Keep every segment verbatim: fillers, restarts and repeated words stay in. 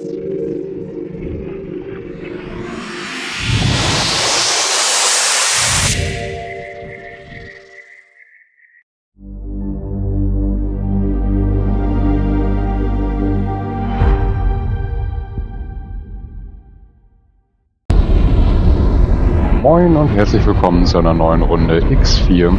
Moin und herzlich willkommen zu einer neuen Runde X vier.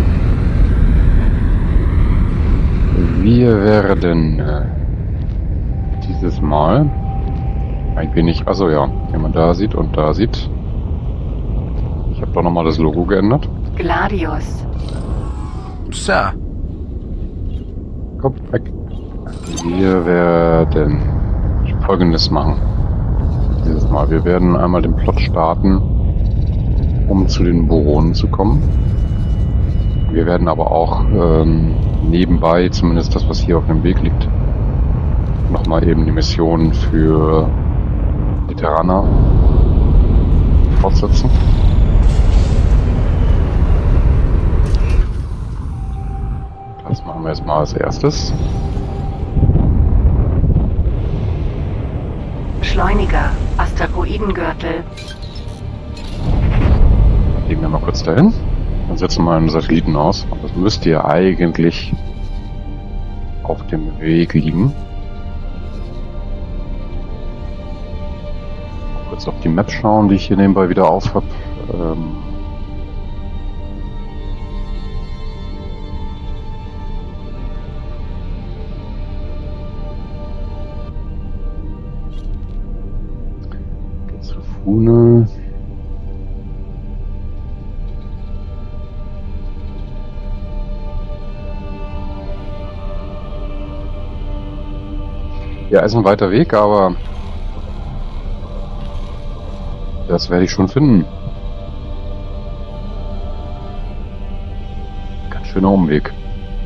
Wir werden äh, dieses Mal ein wenig, also ja, wie man da sieht und da sieht, ich habe doch nochmal das Logo geändert. Gladius. Sir. Komm, weg. Wir werden Folgendes machen. Dieses Mal, wir werden einmal den Plot starten, um zu den Boronen zu kommen. Wir werden aber auch ähm, nebenbei, zumindest das, was hier auf dem Weg liegt, nochmal eben die Mission für die Terraner fortsetzen. Das machen wir jetzt mal als erstes. Beschleuniger, Asteroidengürtel. Legen wir mal kurz dahin und setzen mal einen Satelliten aus. Das müsste ja eigentlich auf dem Weg liegen. Kurz auf die Map schauen, die ich hier nebenbei wieder auf habe. Ähm Geht zu Fune. Ja, ist ein weiter Weg, aber das werde ich schon finden. Ganz schöner Umweg.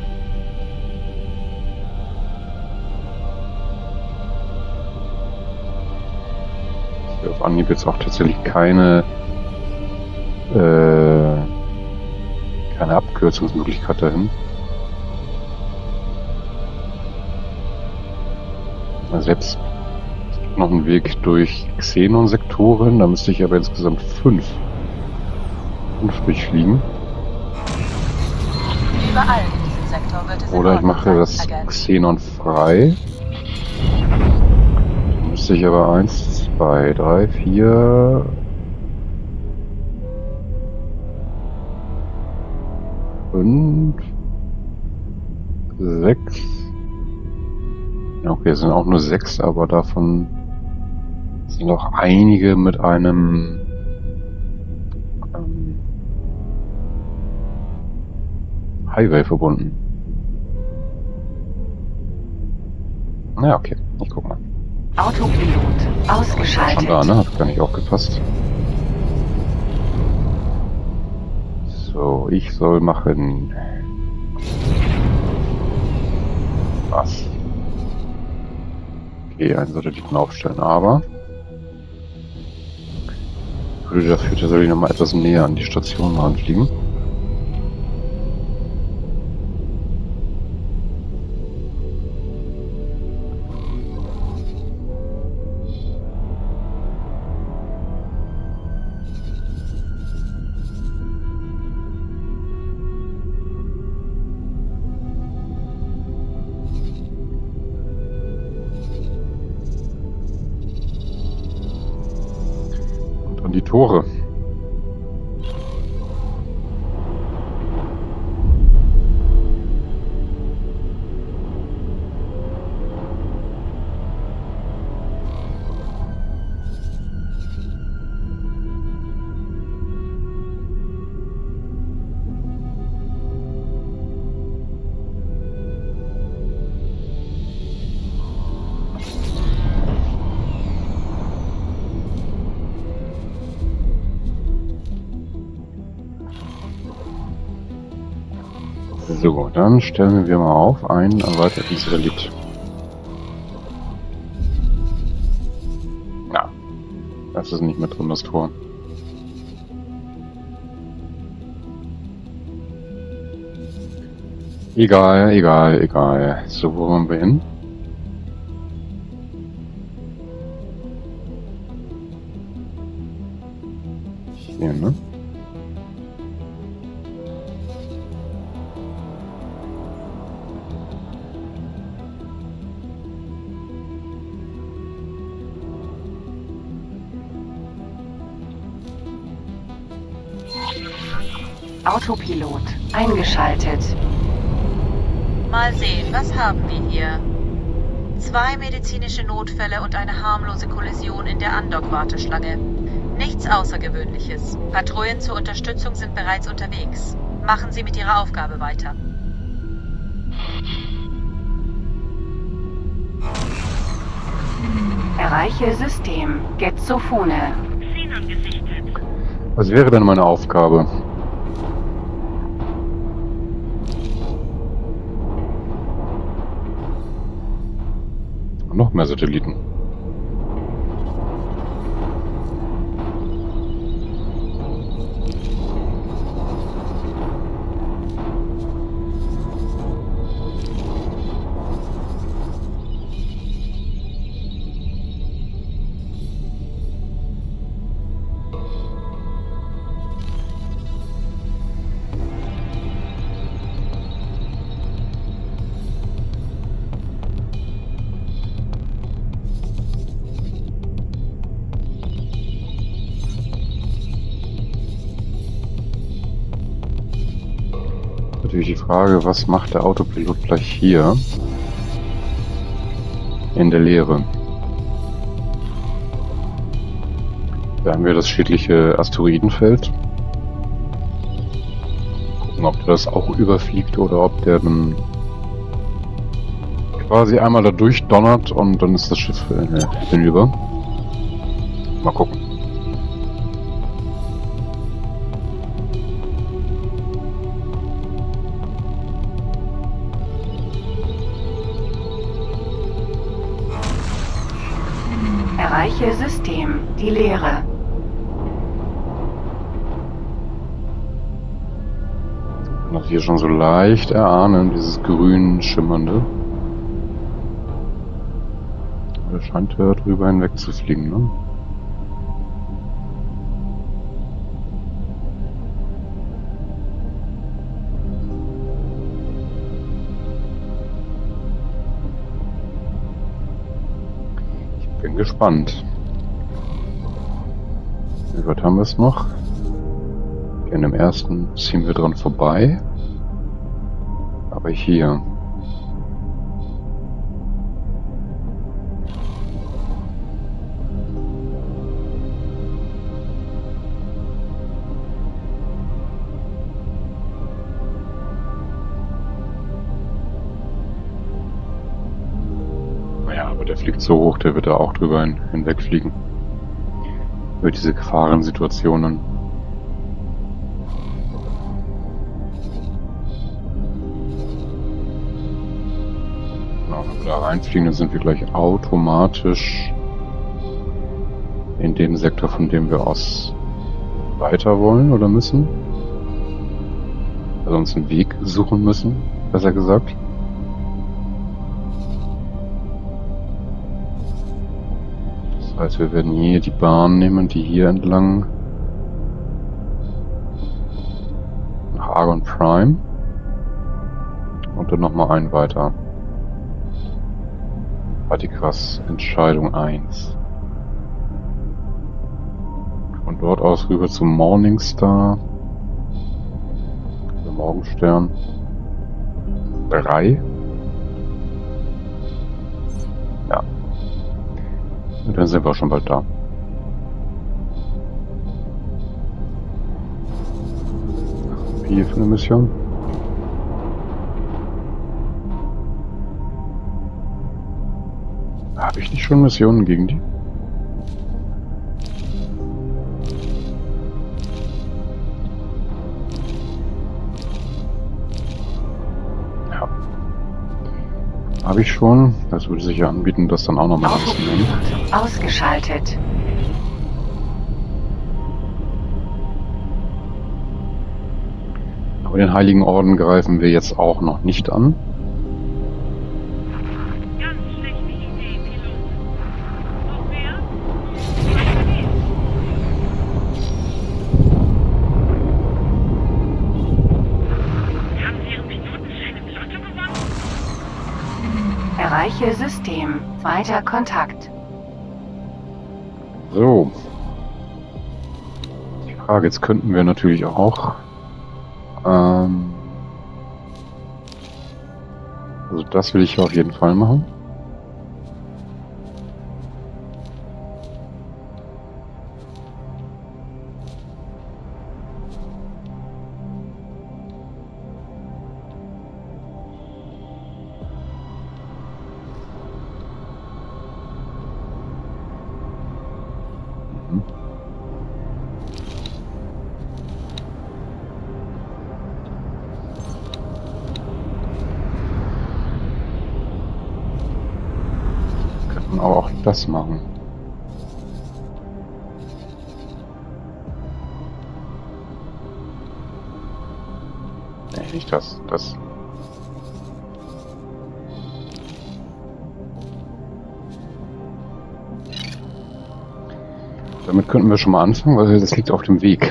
Hier auf Anhieb jetzt auch tatsächlich keine äh, keine Abkürzungsmöglichkeit dahin. Selbst es gibt noch einen Weg durch Xenon-Sektoren, da müsste ich aber insgesamt fünf, fünf durchfliegen. Überall in diesem Sektor wird es Oder ich mache das Xenon frei. Dann müsste ich aber eins, zwei, drei, vier, fünf, sechs. Okay, es sind auch nur sechs, aber davon sind auch einige mit einem ähm, Highway verbunden. Na ja, okay, ich guck mal. Autopilot ausgeschaltet. Schon da, ne? Hat gar nicht aufgepasst. So, ich soll machen. Was? Okay, einen Satelliten aufstellen, aber ich würde dafür tatsächlich noch mal etwas näher an die Station ranfliegen. Die Tore. So, dann stellen wir mal auf einen erweiterten Satellit. Na, das ist nicht mehr drin, das Tor. Egal, egal, egal. So, wo wollen wir hin? Hier, ne? Autopilot eingeschaltet. Mal sehen, was haben wir hier? Zwei medizinische Notfälle und eine harmlose Kollision in der Andock-Warteschlange. Nichts Außergewöhnliches. Patrouillen zur Unterstützung sind bereits unterwegs. Machen Sie mit Ihrer Aufgabe weiter. Erreiche System. Getzophone. Xenon gesichtet. Was wäre denn meine Aufgabe? Noch mehr Satelliten. Natürlich die Frage, was macht der Autopilot gleich hier in der Leere? Da haben wir das schädliche Asteroidenfeld. Gucken, ob der das auch überfliegt oder ob der dann quasi einmal da durchdonnert und dann ist das Schiff äh, hinüber. Mal gucken. Erreiche System. Die Leere. Ich kann das hier schon so leicht erahnen, dieses grün schimmernde. Der scheint ja drüber hinweg zu fliegen, ne? Bin gespannt. Wie weit haben wir es noch? In dem ersten ziehen wir dran vorbei. Aber hier. Der fliegt so hoch, der wird da auch drüber hin, hinwegfliegen. Über diese Gefahrensituationen. Genau, wenn wir da reinfliegen, dann sind wir gleich automatisch in dem Sektor, von dem wir aus weiter wollen oder müssen. Also uns einen Weg suchen müssen, besser gesagt. Das heißt, wir werden hier die Bahn nehmen, die hier entlang nach Argon Prime und dann nochmal einen weiter. Atticus Entscheidung eins. Von dort aus rüber zum Morningstar, der Morgenstern drei. Ja. Und dann sind wir schon bald da. Wie für eine Mission? Habe ich nicht schon Missionen gegen die? Ja. Habe ich schon. Das würde sich ja anbieten, das dann auch nochmal anzunehmen. Ausgeschaltet. Aber den Heiligen Orden greifen wir jetzt auch noch nicht an. Ganz schlechte Idee, Pilot. Noch mehr? Erreiche System. Weiter Kontakt. So. Die Frage, jetzt könnten wir natürlich auch... Ähm, also das will ich auf jeden Fall machen. Auch das machen. Nee, nicht das. Das. Damit könnten wir schon mal anfangen, weil das liegt auf dem Weg.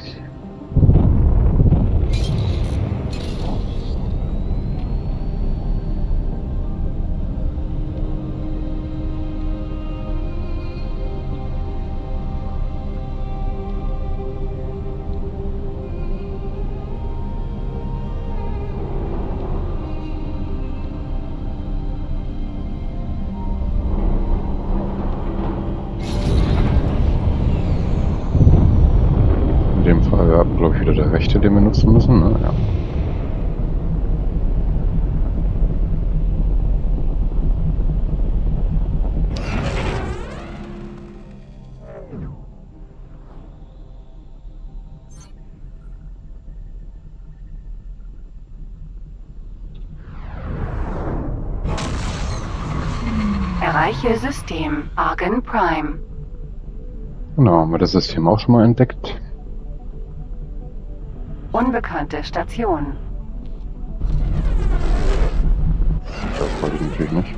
Glaube ich wieder der rechte, den wir nutzen müssen, ne? Ja. Erreiche System. Argon Prime. Genau, haben wir das System auch schon mal entdeckt. Unbekannte Station. Das wollte ich natürlich nicht.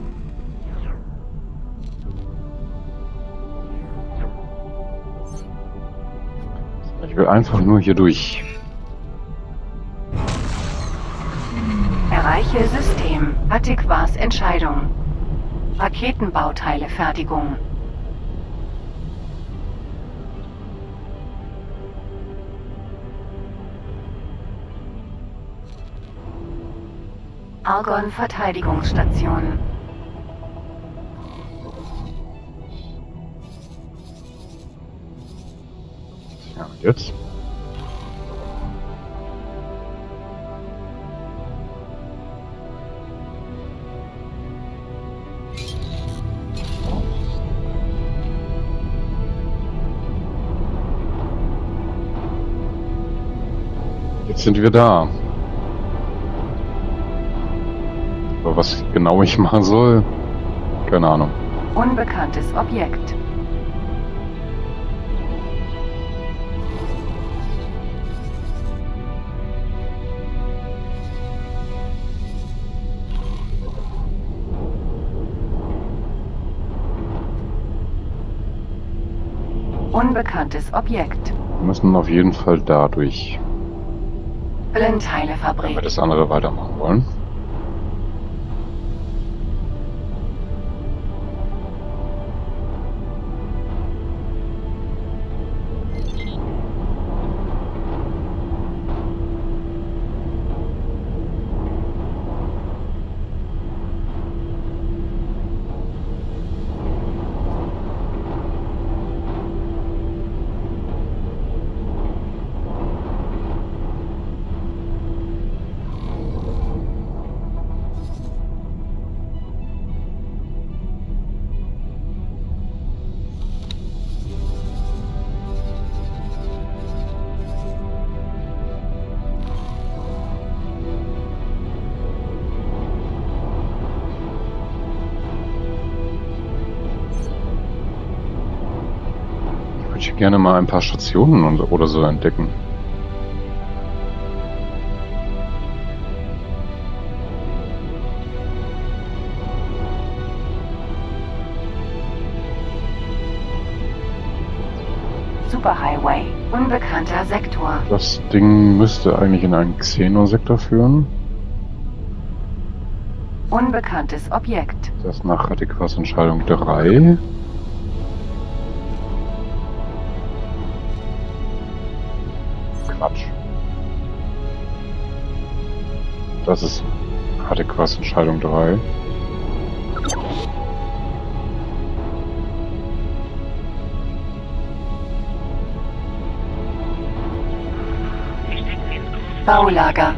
Ich will einfach nur hier durch. Erreiche System. Attikwas Entscheidung. Raketenbauteile Fertigung. Argon Verteidigungsstation. Ja, und jetzt? Jetzt sind wir da. Aber was genau ich machen soll, keine Ahnung. Unbekanntes Objekt. Unbekanntes Objekt. Wir müssen auf jeden Fall dadurch, wenn wir Blindteilefabrik. das andere weitermachen wollen. Ich würde gerne mal ein paar Stationen und, oder so entdecken. Superhighway. Unbekannter Sektor. Das Ding müsste eigentlich in einen Xeno-Sektor führen. Unbekanntes Objekt. Das nach Adäquatsentscheidung drei. Quatsch. Das ist Adäquatsentscheidung drei. Sie stecken in großen Baulager.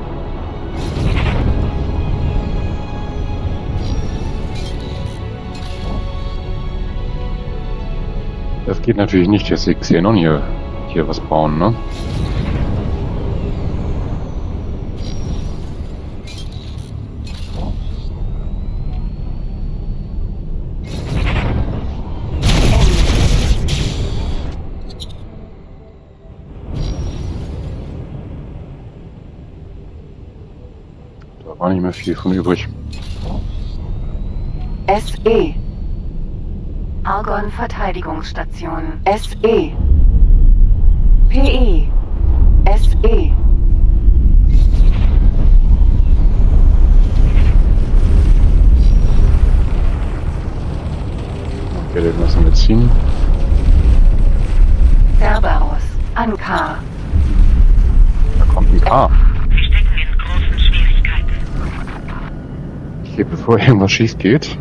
Das geht natürlich nicht, dass die Xenon hier, hier was bauen, ne? Da war nicht mehr viel von übrig. S E. Argon Verteidigungsstation. S E. P E. S E. Okay, den lassen wir ziehen. Cerberus. Ankar. Da kommt ein K. Sie stecken in großen Schwierigkeiten. Hier, bevor irgendwas schief geht.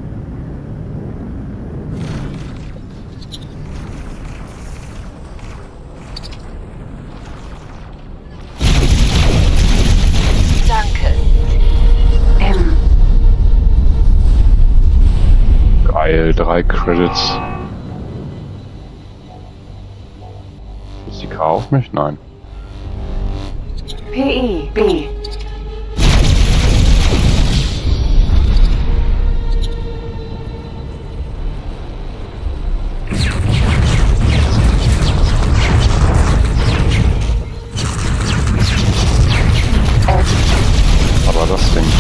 Danke. M. Geil, drei Credits. Ist die K auf mich? Nein. P E. B. Aber das Ding.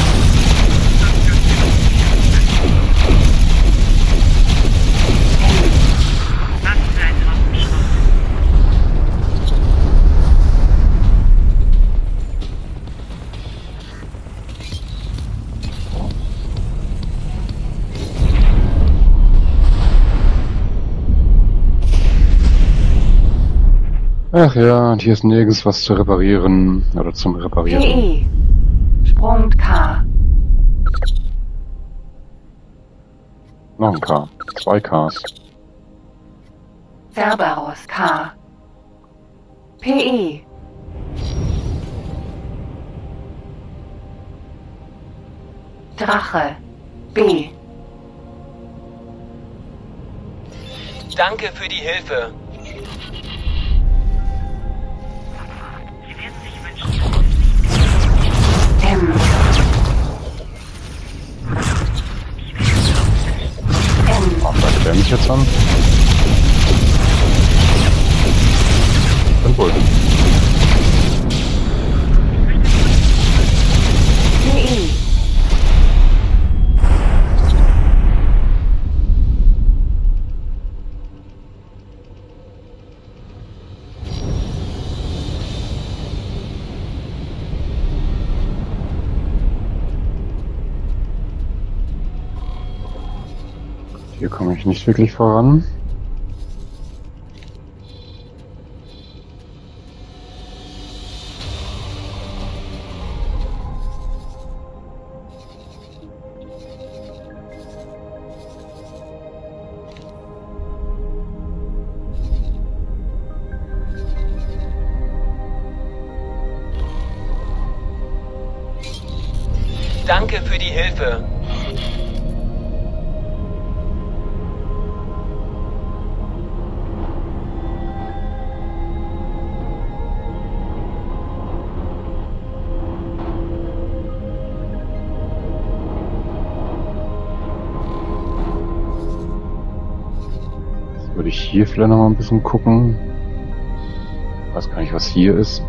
Was für ein Haufen Schrott. Ach ja, und hier ist nirgends was zu reparieren oder zum P Reparieren. E. Sprung K. Noch ein K. Zwei Ks. Cerberus. K. P E. Drache. B. Danke für die Hilfe. Sie werden sich wünschen. M. N. Ach, da der mich jetzt an. Dann wohl. P E. Hier komme ich nicht wirklich voran. Danke für die Hilfe. Jetzt würde ich hier vielleicht noch mal ein bisschen gucken. Ich weiß gar nicht, was hier ist.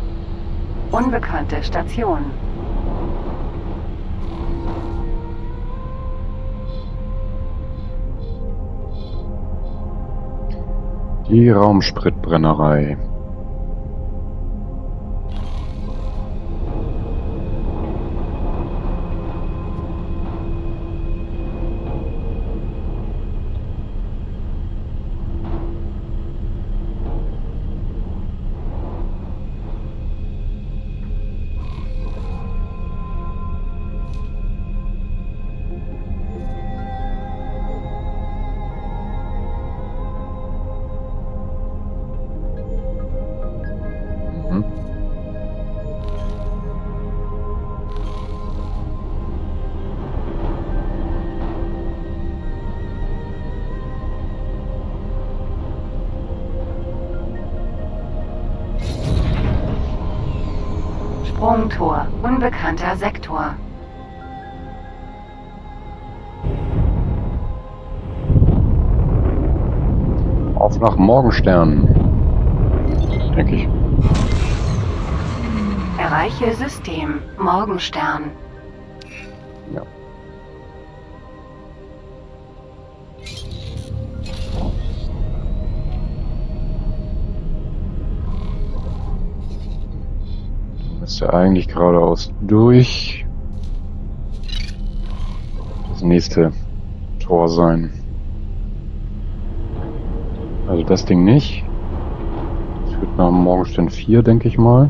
Unbekannte Station. Die Raumspritbrennerei. Sprungtor, unbekannter Sektor. Auf nach Morgenstern. Denke ich. Erreiche System, Morgenstern. Ja. Müsste eigentlich geradeaus durch das nächste Tor sein. Also das Ding nicht. Das führt nach Morgenstern vier, denke ich mal.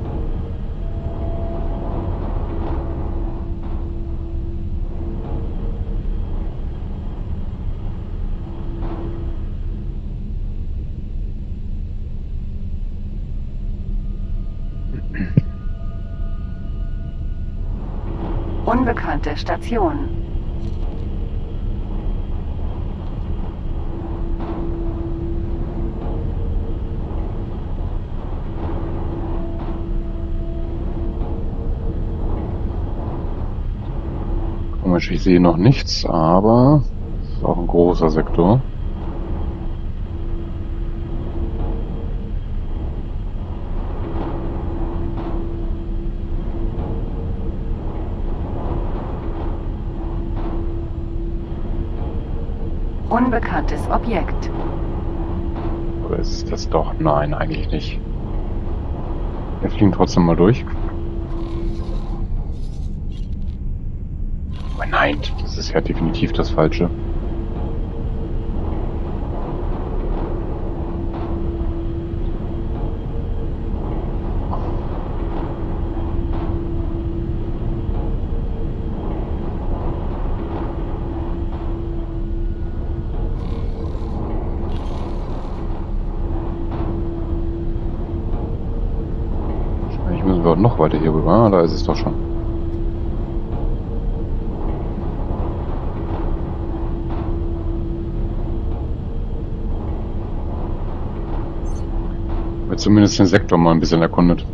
Unbekannte Station. Komisch, ich sehe noch nichts, aber es ist auch ein großer Sektor. Unbekanntes Objekt. Oder ist es das doch? Nein, eigentlich nicht. Wir fliegen trotzdem mal durch. Aber nein, das ist ja definitiv das Falsche. Noch weiter hier rüber. Ah, da ist es doch schon. Wird zumindest den Sektor mal ein bisschen erkundet.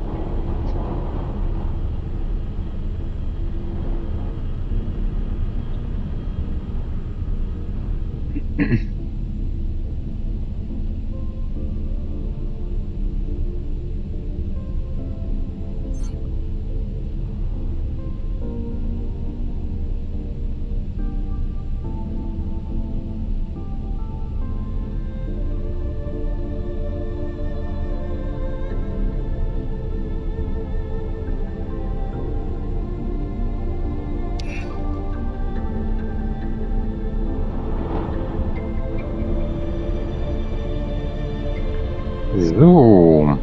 So.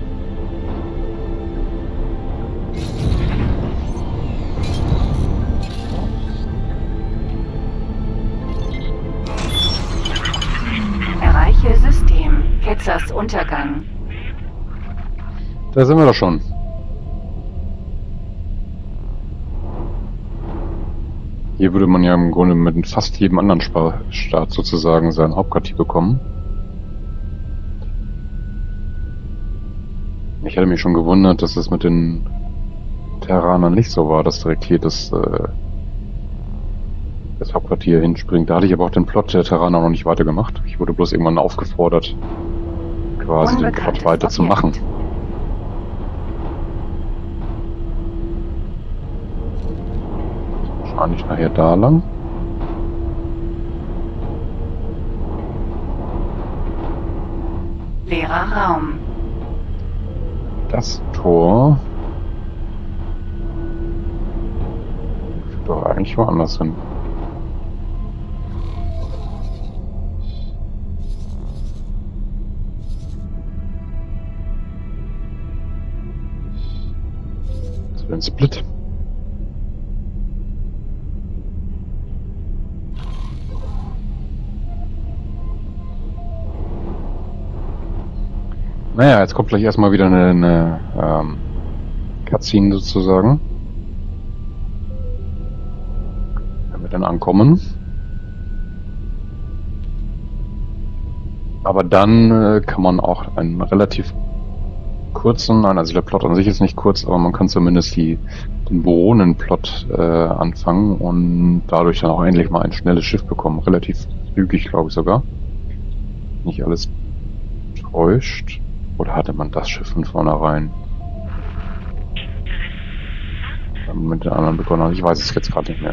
Erreiche System, Ketzers Untergang. Da sind wir doch schon. Hier würde man ja im Grunde mit fast jedem anderen Staat sozusagen sein Hauptquartier bekommen. Ich hätte mich schon gewundert, dass es mit den Terranern nicht so war, dass direkt hier das, äh, das Hauptquartier hinspringt. Da hatte ich aber auch den Plot der Terraner noch nicht weitergemacht. Ich wurde bloß irgendwann aufgefordert, quasi den Plot weiterzumachen. Wahrscheinlich nachher da lang. Leerer Raum. Das Tor führt doch eigentlich woanders hin. Das wird ein Split. Naja, jetzt kommt gleich erstmal wieder eine, eine ähm, Cutscene sozusagen. Wenn wir dann ankommen. Aber dann äh, kann man auch einen relativ kurzen, nein, also der Plot an sich ist nicht kurz, aber man kann zumindest die, den Boronenplot äh, anfangen und dadurch dann auch endlich mal ein schnelles Schiff bekommen. Relativ zügig, glaube ich sogar. Nicht alles täuscht. Oder hatte man das Schiff von vornherein? Dann mit den anderen begonnen. Ich weiß es jetzt gerade nicht mehr.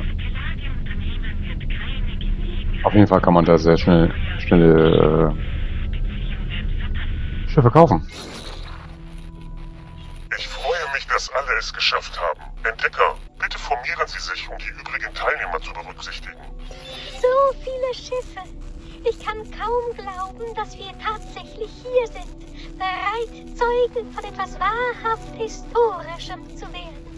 Auf jeden Fall kann man da sehr schnell schnelle äh, Schiffe kaufen. Ich freue mich, dass alle es geschafft haben. Entdecker, bitte formieren Sie sich, um die übrigen Teilnehmer zu berücksichtigen. So viele Schiffe. Ich kann kaum glauben, dass wir tatsächlich hier sind. Bereit, Zeugen von etwas wahrhaft Historischem zu werden.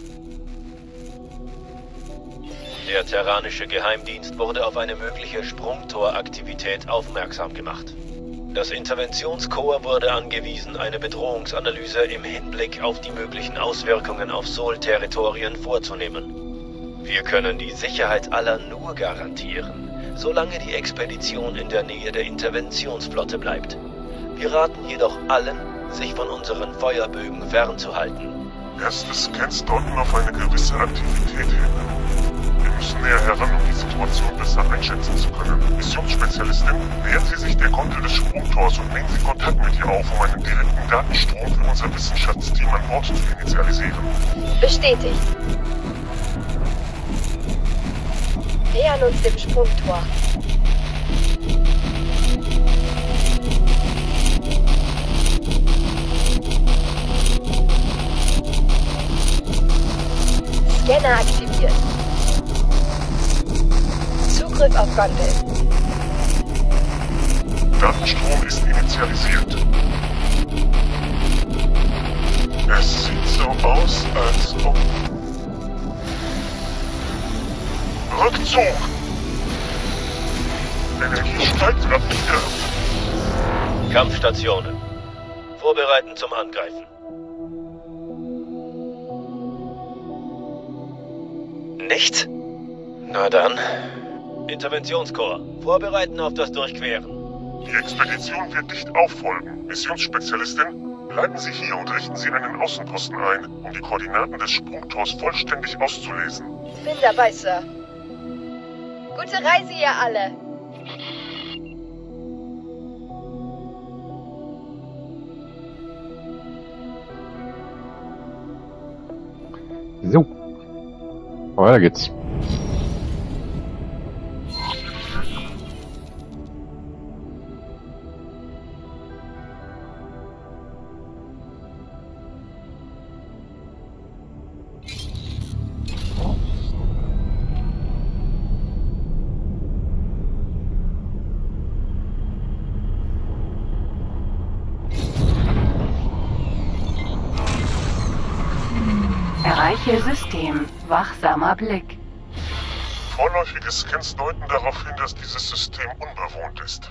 Der terranische Geheimdienst wurde auf eine mögliche Sprungtoraktivität aufmerksam gemacht. Das Interventionskorps wurde angewiesen, eine Bedrohungsanalyse im Hinblick auf die möglichen Auswirkungen auf Sol-Territorien vorzunehmen. Wir können die Sicherheit aller nur garantieren, solange die Expedition in der Nähe der Interventionsflotte bleibt. Wir raten jedoch allen, sich von unseren Feuerbögen fernzuhalten. Erste Scans deuten auf eine gewisse Aktivität hin. Wir müssen näher heran, um die Situation besser einschätzen zu können. Missionsspezialistin, nähern Sie sich der Gondel des Sprungtors und nehmen Sie Kontakt mit ihr auf, um einen direkten Datenstrom für unser Wissenschaftsteam an Bord zu initialisieren. Bestätigt. Nähern uns dem Sprungtor. Scanner aktiviert. Zugriff auf Gondel. Datenstrom ist initialisiert. Es sieht so aus, als ob... Rückzug! Energie steigt rapide. Kampfstationen. Vorbereiten zum Angreifen. Nicht? Na dann. Interventionskorps. Vorbereiten auf das Durchqueren. Die Expedition wird nicht auffolgen. Missionsspezialistin, bleiben Sie hier und richten Sie einen Außenposten ein, um die Koordinaten des Sprungtors vollständig auszulesen. Bin dabei, Sir. Gute Reise, ihr alle. So. Weiter geht's. Erreiche System. Wachsamer Blick. Vorläufige Scans deuten darauf hin, dass dieses System unbewohnt ist.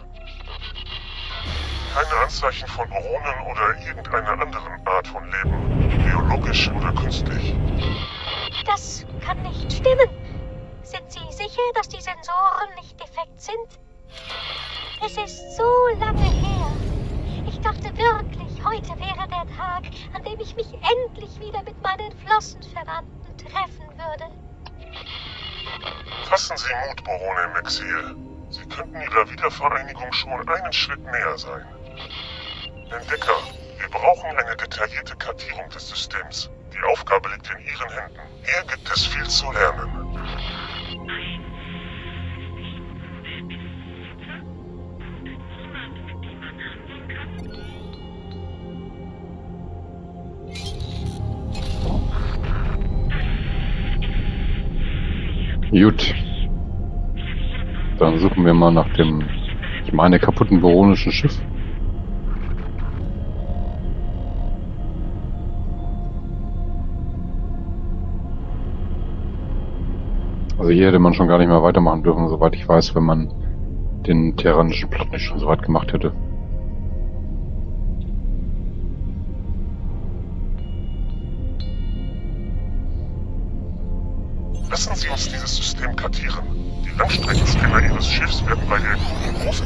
Keine Anzeichen von Oronen oder irgendeiner anderen Art von Leben, biologisch oder künstlich. Das kann nicht stimmen. Sind Sie sicher, dass die Sensoren nicht defekt sind? Es ist so lange her. Ich dachte wirklich, heute wäre der Tag, an dem ich mich endlich wieder mit meinen Flossenverwandten treffen würde. Fassen Sie Mut, Barone im Exil. Sie könnten Ihrer Wiedervereinigung schon einen Schritt näher sein. Entdecker, wir brauchen eine detaillierte Kartierung des Systems. Die Aufgabe liegt in Ihren Händen. Hier gibt es viel zu lernen. Gut. Dann suchen wir mal nach dem, ich meine, kaputten baronischen Schiff. Also hier hätte man schon gar nicht mehr weitermachen dürfen, soweit ich weiß, wenn man den terranischen Plot nicht schon so weit gemacht hätte. Lassen Sie uns dieses System kartieren. Die Langstreckenscanner Ihres Schiffs werden bei der Erkundung große...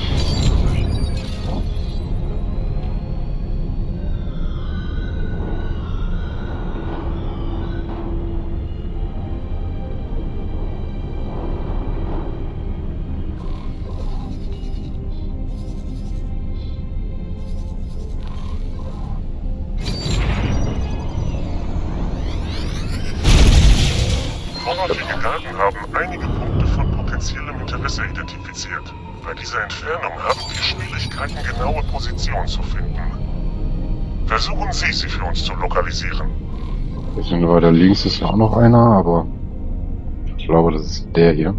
Vorläufige Daten haben einige Punkte von potenziellem Interesse identifiziert. Bei dieser Entfernung haben wir Schwierigkeiten, genaue Position zu finden. Versuchen Sie, sie für uns zu lokalisieren. Ein bisschen weiter links ist ja auch noch einer, aber ich glaube, das ist der hier.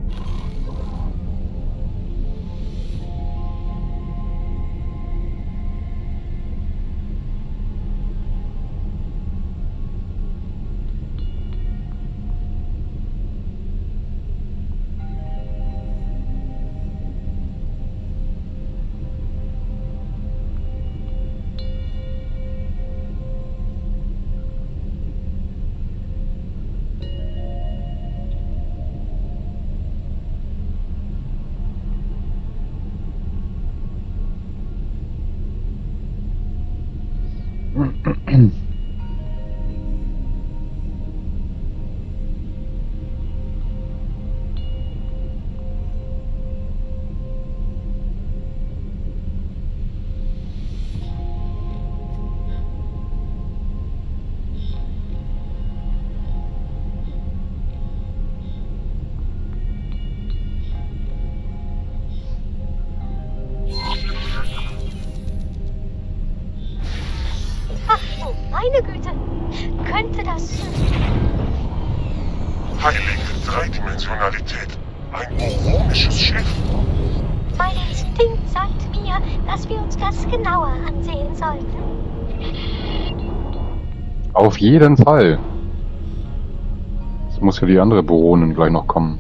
Meine Güte, könnte das... Heilige Dreidimensionalität. Ein boronisches Schiff. Mein Instinkt sagt mir, dass wir uns das genauer ansehen sollten. Auf jeden Fall. Es muss ja die andere Baronin gleich noch kommen.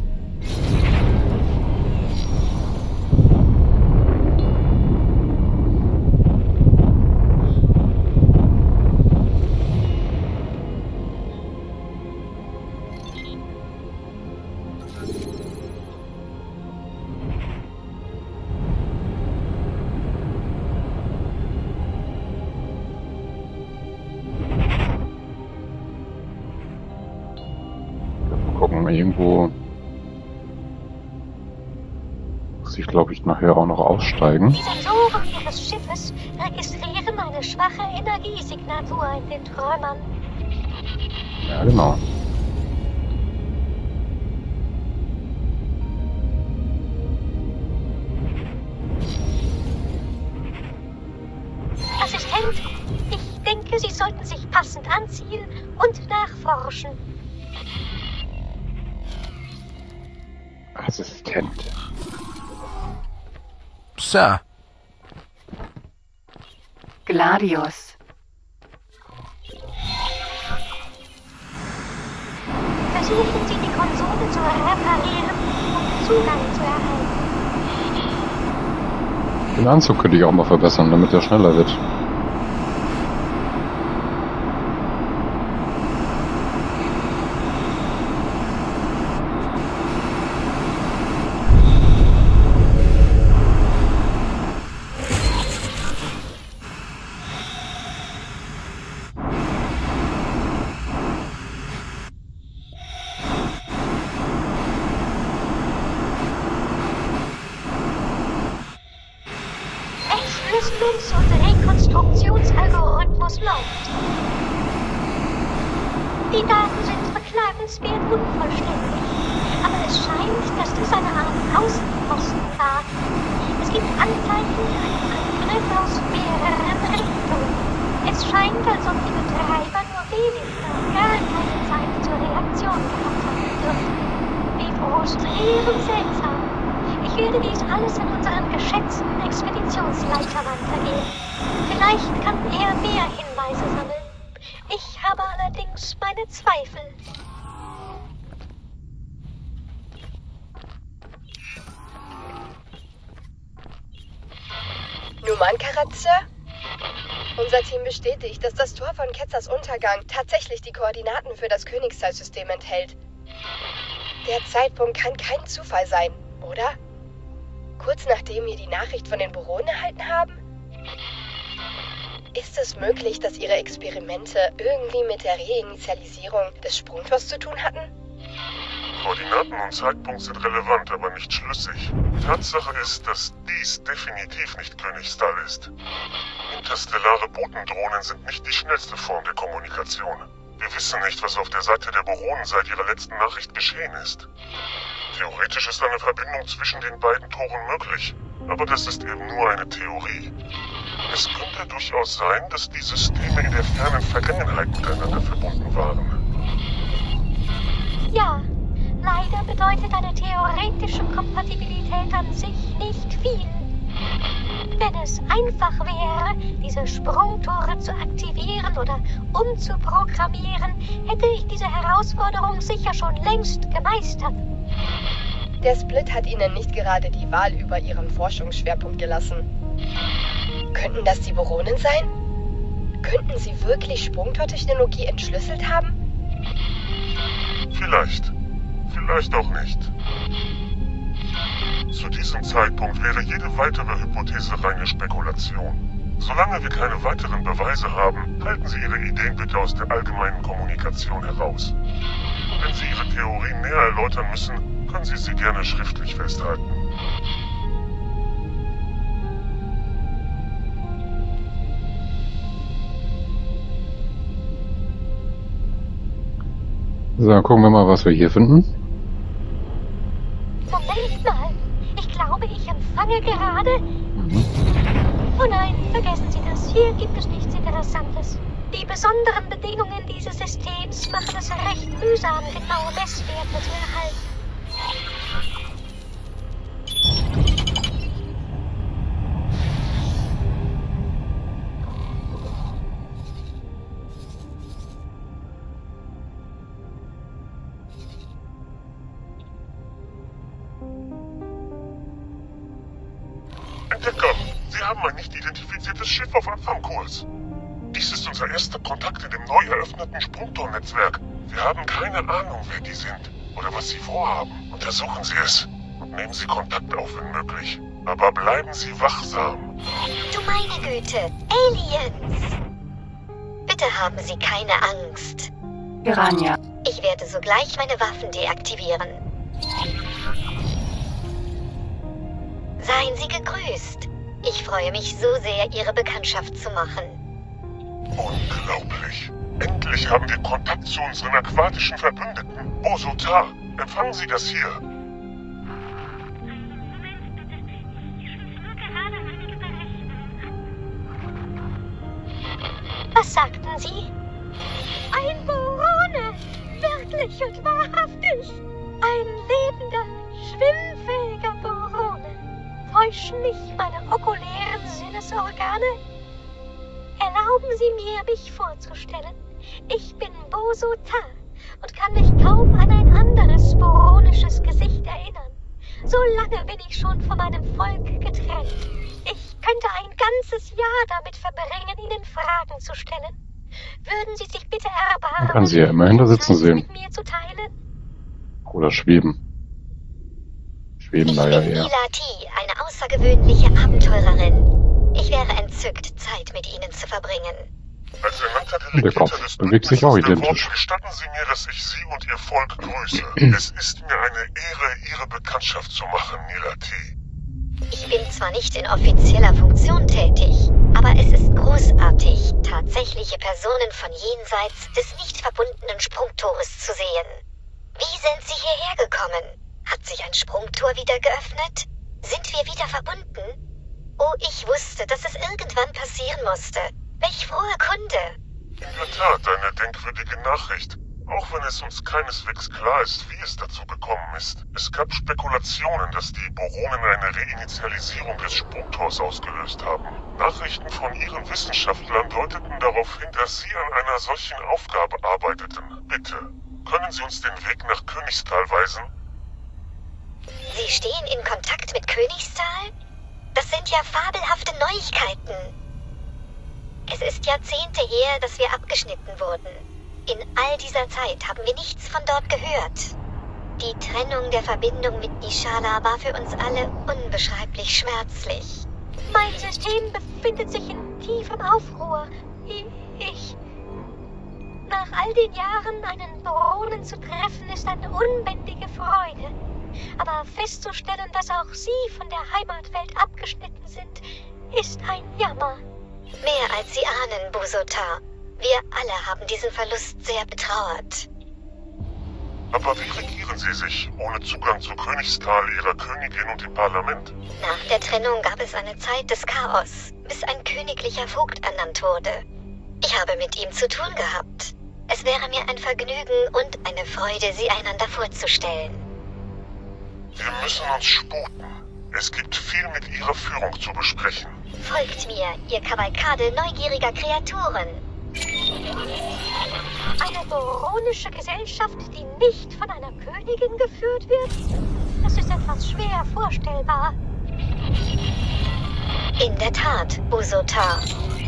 Irgendwo muss ich, glaube ich, nachher auch noch aussteigen. Die Sensoren ihres Schiffes registrieren eine schwache Energiesignatur in den Trümmern. Ja, genau. Assistent, ich denke, Sie sollten sich passend anziehen und nachforschen. Assistent. Sir. Gladius. Versuchen Sie, die Konsole zu reparieren, um Zugang zu erhalten. Den Anzug könnte ich auch mal verbessern, damit er schneller wird. Entschlüsselungs- und Rekonstruktionsalgorithmus läuft. Die Daten sind beklagenswert unvollständig, aber es scheint, dass das eine Art Außenposten war. Es gibt Anzeichen für einen Angriff aus mehreren Richtungen. Es scheint, als ob die Betreiber nur wenig oder gar keine Zeit zur Reaktion gehabt haben dürften. verheerend seltsam. Ich werde dies alles an unseren geschätzten Expeditionsleiter weitergeben. Vielleicht kann er mehr Hinweise sammeln. Ich habe allerdings meine Zweifel. Numan Karatzer? Unser Team bestätigt, dass das Tor von Ketzers Untergang tatsächlich die Koordinaten für das Königszeitsystem enthält. Der Zeitpunkt kann kein Zufall sein, oder? Kurz nachdem wir die Nachricht von den Boronen erhalten haben? Ist es möglich, dass ihre Experimente irgendwie mit der Reinitialisierung des Sprungtors zu tun hatten? Koordinaten und Zeitpunkt sind relevant, aber nicht schlüssig. Tatsache ist, dass dies definitiv nicht Königstal ist. Interstellare Botendrohnen sind nicht die schnellste Form der Kommunikation. Wir wissen nicht, was auf der Seite der Boronen seit ihrer letzten Nachricht geschehen ist. Theoretisch ist eine Verbindung zwischen den beiden Toren möglich, aber das ist eben nur eine Theorie. Es könnte durchaus sein, dass die Systeme in der fernen Vergangenheit miteinander verbunden waren. Ja, leider bedeutet eine theoretische Kompatibilität an sich nicht viel. Wenn es einfach wäre, diese Sprungtore zu aktivieren oder umzuprogrammieren, hätte ich diese Herausforderung sicher schon längst gemeistert. Der Split hat Ihnen nicht gerade die Wahl über Ihren Forschungsschwerpunkt gelassen. Könnten das die Boronen sein? Könnten sie wirklich Sprungtortechnologie entschlüsselt haben? Vielleicht. Vielleicht auch nicht. Zu diesem Zeitpunkt wäre jede weitere Hypothese reine Spekulation. Solange wir keine weiteren Beweise haben, halten Sie Ihre Ideen bitte aus der allgemeinen Kommunikation heraus. Wenn Sie Ihre Theorien näher erläutern müssen, können Sie sie gerne schriftlich festhalten. So, gucken wir mal, was wir hier finden. Moment mal. Ich glaube, ich empfange gerade... Mhm. Oh nein, vergessen Sie das. Hier gibt es nichts Interessantes. Die besonderen Bedingungen dieses Systems machen es recht mühsam, genaue Messwerte zu erhalten. Entdecker, Sie haben ein nicht identifiziertes Schiff auf Abfangkurs. Dies ist unser erster Kontakt in dem neu eröffneten Sprungtor-Netzwerk. Wir haben keine Ahnung, wer die sind oder was sie vorhaben. Untersuchen Sie es und nehmen Sie Kontakt auf, wenn möglich. Aber bleiben Sie wachsam. Du meine Güte, Aliens! Bitte haben Sie keine Angst. Piranha. Ich werde sogleich meine Waffen deaktivieren. Seien Sie gegrüßt. Ich freue mich so sehr, Ihre Bekanntschaft zu machen. Unglaublich. Endlich haben wir Kontakt zu unseren aquatischen Verbündeten. Bosotar, empfangen Sie das hier. Was sagten Sie? Ein Borone! Wirklich und wahrhaftig! Ein lebender, schwimmfähiger Borone! Täuschen mich meine okulären Sinnesorgane? Erlauben Sie mir, mich vorzustellen. Ich bin Bosotar und kann mich kaum an ein anderes boronisches Gesicht erinnern. So lange bin ich schon von meinem Volk getrennt. Ich könnte ein ganzes Jahr damit verbringen, Ihnen Fragen zu stellen. Würden Sie sich bitte erbarmen, Man kann sie ja immerhin da sitzen sehen. mit mir zu teilen? Oder schweben. Schweben Ich da ja bin eher. Ilati, eine außergewöhnliche Abenteurerin. Ich wäre entzückt, Zeit mit Ihnen zu verbringen. Als ernannter Und der Delegierter Kopf des bewegt sich auch Bündnisses der identisch. Worte gestatten Sie mir, dass ich Sie und Ihr Volk grüße. Es ist mir eine Ehre, Ihre Bekanntschaft zu machen, Nilati. Ich bin zwar nicht in offizieller Funktion tätig, aber es ist großartig, tatsächliche Personen von jenseits des nicht verbundenen Sprungtores zu sehen. Wie sind Sie hierher gekommen? Hat sich ein Sprungtor wieder geöffnet? Sind wir wieder verbunden? Oh, ich wusste, dass es irgendwann passieren musste. Welch frohe Kunde! In der Tat, eine denkwürdige Nachricht. Auch wenn es uns keineswegs klar ist, wie es dazu gekommen ist. Es gab Spekulationen, dass die Boronen eine Reinitialisierung des Sprungtors ausgelöst haben. Nachrichten von ihren Wissenschaftlern deuteten darauf hin, dass sie an einer solchen Aufgabe arbeiteten. Bitte, können Sie uns den Weg nach Königstal weisen? Sie stehen in Kontakt mit Königstal? Das sind ja fabelhafte Neuigkeiten. Es ist Jahrzehnte her, dass wir abgeschnitten wurden. In all dieser Zeit haben wir nichts von dort gehört. Die Trennung der Verbindung mit Nishala war für uns alle unbeschreiblich schmerzlich. Mein System befindet sich in tiefem Aufruhr. Ich... Nach all den Jahren einen Boronen zu treffen, ist eine unbändige Freude. Aber festzustellen, dass auch Sie von der Heimatwelt abgeschnitten sind, ist ein Jammer. Mehr als Sie ahnen, Busotar. Wir alle haben diesen Verlust sehr betrauert. Aber wie regieren Sie sich, ohne Zugang zu Königstal, Ihrer Königin und dem Parlament? Nach der Trennung gab es eine Zeit des Chaos, bis ein königlicher Vogt ernannt wurde. Ich habe mit ihm zu tun gehabt. Es wäre mir ein Vergnügen und eine Freude, Sie einander vorzustellen. Wir müssen uns sputen. Es gibt viel mit Ihrer Führung zu besprechen. Folgt mir, ihr Kavalkade neugieriger Kreaturen. Eine boronische Gesellschaft, die nicht von einer Königin geführt wird? Das ist etwas schwer vorstellbar. In der Tat, Busotar.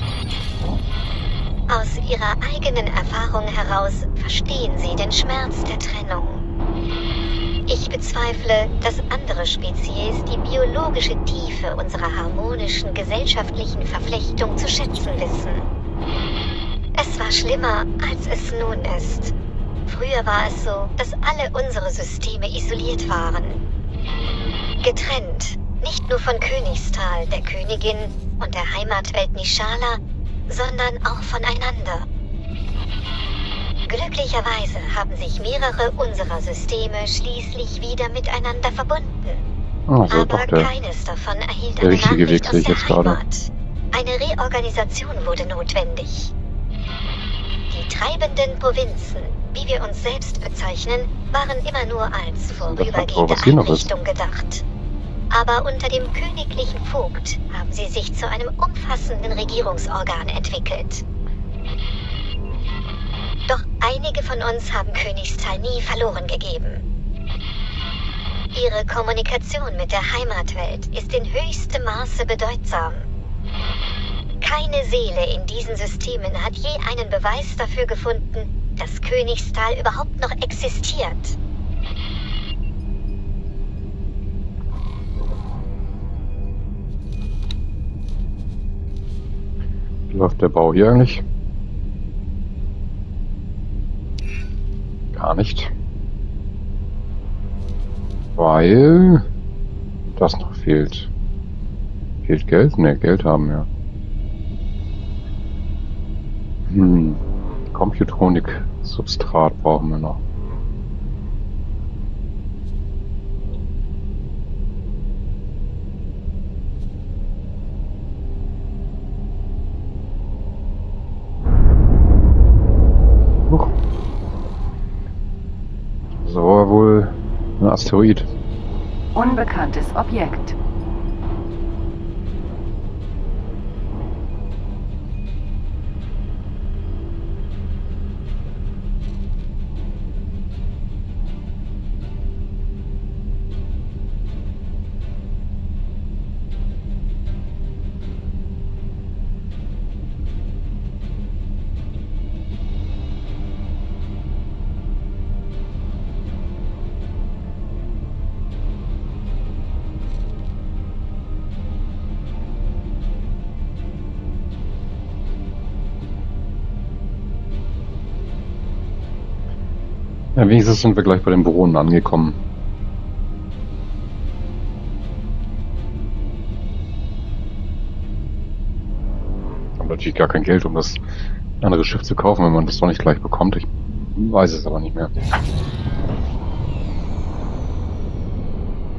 Aus ihrer eigenen Erfahrung heraus verstehen sie den Schmerz der Trennung. Ich bezweifle, dass andere Spezies die biologische Tiefe unserer harmonischen gesellschaftlichen Verflechtung zu schätzen wissen. Es war schlimmer, als es nun ist. Früher war es so, dass alle unsere Systeme isoliert waren. Getrennt, nicht nur von Königstal, der Königin und der Heimatwelt Nishala, sondern auch voneinander. Glücklicherweise haben sich mehrere unserer Systeme schließlich wieder miteinander verbunden. Also Aber doch der, keines davon erhielt der eine richtige Weg Nachricht sehe aus ich der jetzt gerade. Heimat. Eine Reorganisation wurde notwendig. Die treibenden Provinzen, wie wir uns selbst bezeichnen, waren immer nur als vorübergehende was hier noch ist. Einrichtung gedacht. Aber unter dem königlichen Vogt haben sie sich zu einem umfassenden Regierungsorgan entwickelt. Doch einige von uns haben Königstal nie verloren gegeben. Ihre Kommunikation mit der Heimatwelt ist in höchstem Maße bedeutsam. Keine Seele in diesen Systemen hat je einen Beweis dafür gefunden, dass Königstal überhaupt noch existiert. Wie läuft der Bau hier eigentlich? Gar nicht. Weil das noch fehlt. Fehlt Geld? Ne, Geld haben wir. Hm. Computronik-Substrat brauchen wir noch. Huch. So, wohl ein Asteroid. Unbekanntes Objekt. Ja, wenigstens sind wir gleich bei den Boronen angekommen. Ich habe natürlich gar kein Geld, um das andere Schiff zu kaufen, wenn man das doch nicht gleich bekommt. Ich weiß es aber nicht mehr.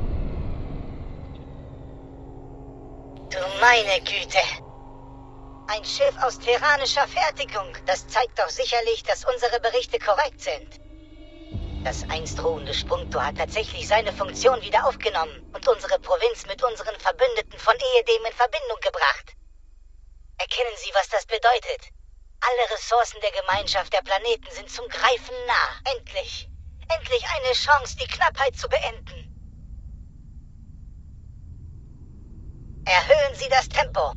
Du meine Güte! Ein Schiff aus terranischer Fertigung. Das zeigt doch sicherlich, dass unsere Berichte korrekt sind. Das einst ruhende Sprungtor hat tatsächlich seine Funktion wieder aufgenommen und unsere Provinz mit unseren Verbündeten von ehedem in Verbindung gebracht. Erkennen Sie, was das bedeutet? Alle Ressourcen der Gemeinschaft der Planeten sind zum Greifen nah. Endlich. Endlich eine Chance, die Knappheit zu beenden. Erhöhen Sie das Tempo.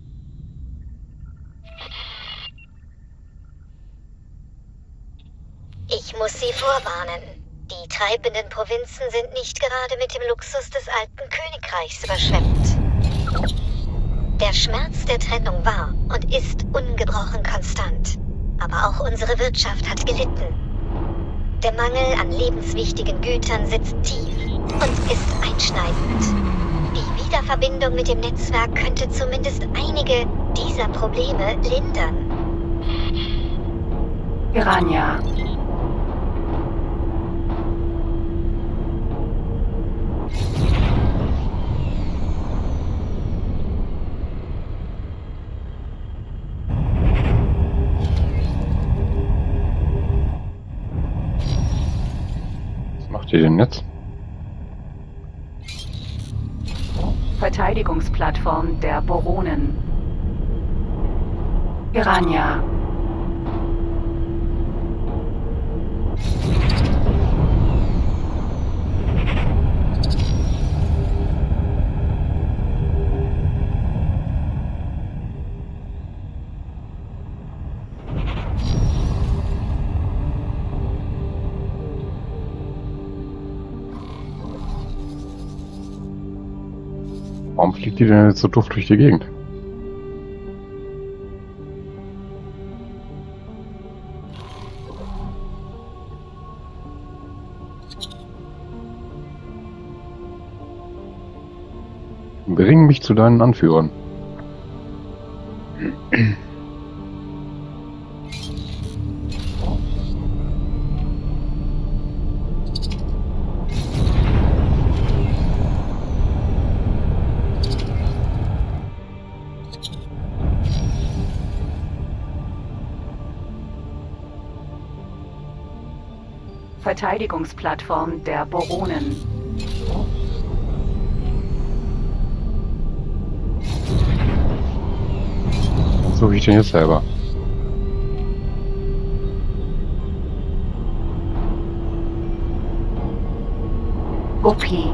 Ich muss Sie vorwarnen. Die treibenden Provinzen sind nicht gerade mit dem Luxus des alten Königreichs überschwemmt. Der Schmerz der Trennung war und ist ungebrochen konstant. Aber auch unsere Wirtschaft hat gelitten. Der Mangel an lebenswichtigen Gütern sitzt tief und ist einschneidend. Die Wiederverbindung mit dem Netzwerk könnte zumindest einige dieser Probleme lindern. Piranha. Was macht ihr denn jetzt? Verteidigungsplattform der Boronen. Piranha. Warum fliegt die denn jetzt so doof durch die Gegend? Bring mich zu deinen Anführern. Verteidigungsplattform der Boronen. Was suche ich denn jetzt selber? Gopi.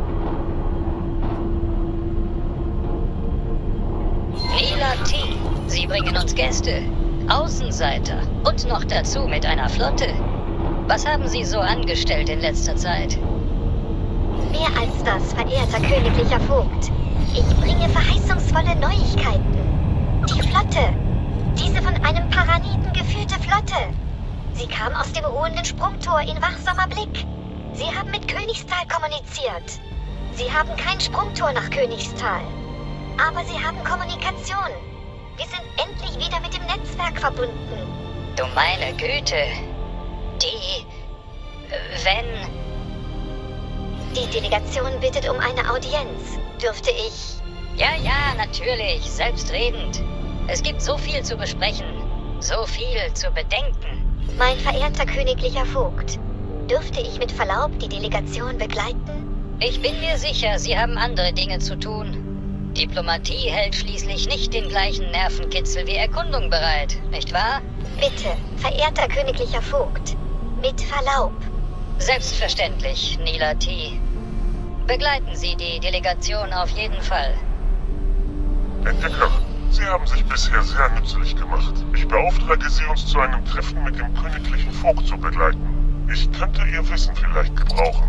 Nila T. Sie bringen uns Gäste, Außenseiter und noch dazu mit einer Flotte. Was haben Sie so angestellt in letzter Zeit? Mehr als das, verehrter königlicher Vogt. Ich bringe verheißungsvolle Neuigkeiten. Die Flotte. Diese von einem Paraniten geführte Flotte. Sie kam aus dem ruhenden Sprungtor in wachsamer Blick. Sie haben mit Königstal kommuniziert. Sie haben kein Sprungtor nach Königstal. Aber sie haben Kommunikation. Wir sind endlich wieder mit dem Netzwerk verbunden. Du meine Güte. Die... wenn... Die Delegation bittet um eine Audienz. Dürfte ich... Ja, ja, natürlich. Selbstredend. Es gibt so viel zu besprechen. So viel zu bedenken. Mein verehrter königlicher Vogt, dürfte ich mit Verlaub die Delegation begleiten? Ich bin mir sicher, Sie haben andere Dinge zu tun. Diplomatie hält schließlich nicht den gleichen Nervenkitzel wie Erkundung bereit, nicht wahr? Bitte, verehrter königlicher Vogt. Mit Verlaub. Selbstverständlich, Nila T. Begleiten Sie die Delegation auf jeden Fall. Entdecker, Sie haben sich bisher sehr nützlich gemacht. Ich beauftrage Sie, uns zu einem Treffen mit dem königlichen Vogt zu begleiten. Ich könnte Ihr Wissen vielleicht gebrauchen.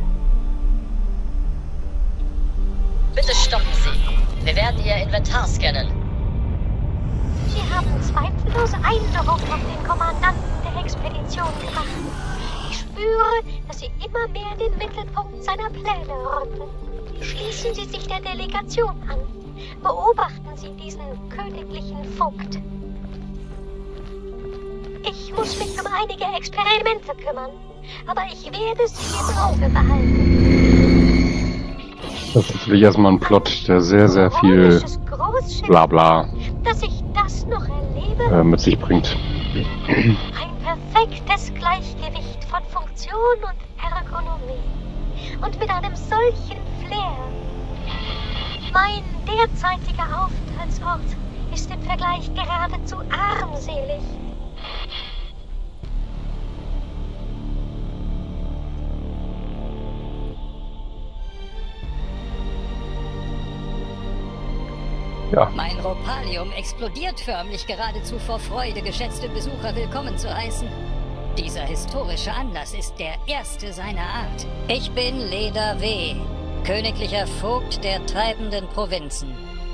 Bitte stoppen Sie. Wir werden Ihr Inventar scannen. Sie haben zweifellos Eindruck auf den Kommandanten der Expedition gemacht. Ich spüre, dass Sie immer mehr den Mittelpunkt seiner Pläne rücken. Schließen Sie sich der Delegation an. Beobachten Sie diesen königlichen Vogt. Ich muss mich um einige Experimente kümmern, aber ich werde Sie im Auge behalten. Das ist natürlich erstmal ein Plot, der sehr, sehr viel Blabla dass ich das noch erlebe? äh, mit sich bringt. Ein perfektes Gleichgewicht von Funktion und Ergonomie. Und mit einem solchen Flair. Mein derzeitiger Aufenthaltsort ist im Vergleich geradezu armselig. Ja. Mein Ropalium explodiert förmlich geradezu vor Freude, geschätzte Besucher willkommen zu heißen. Dieser historische Anlass ist der erste seiner Art. Ich bin Leda W., königlicher Vogt der treibenden Provinzen.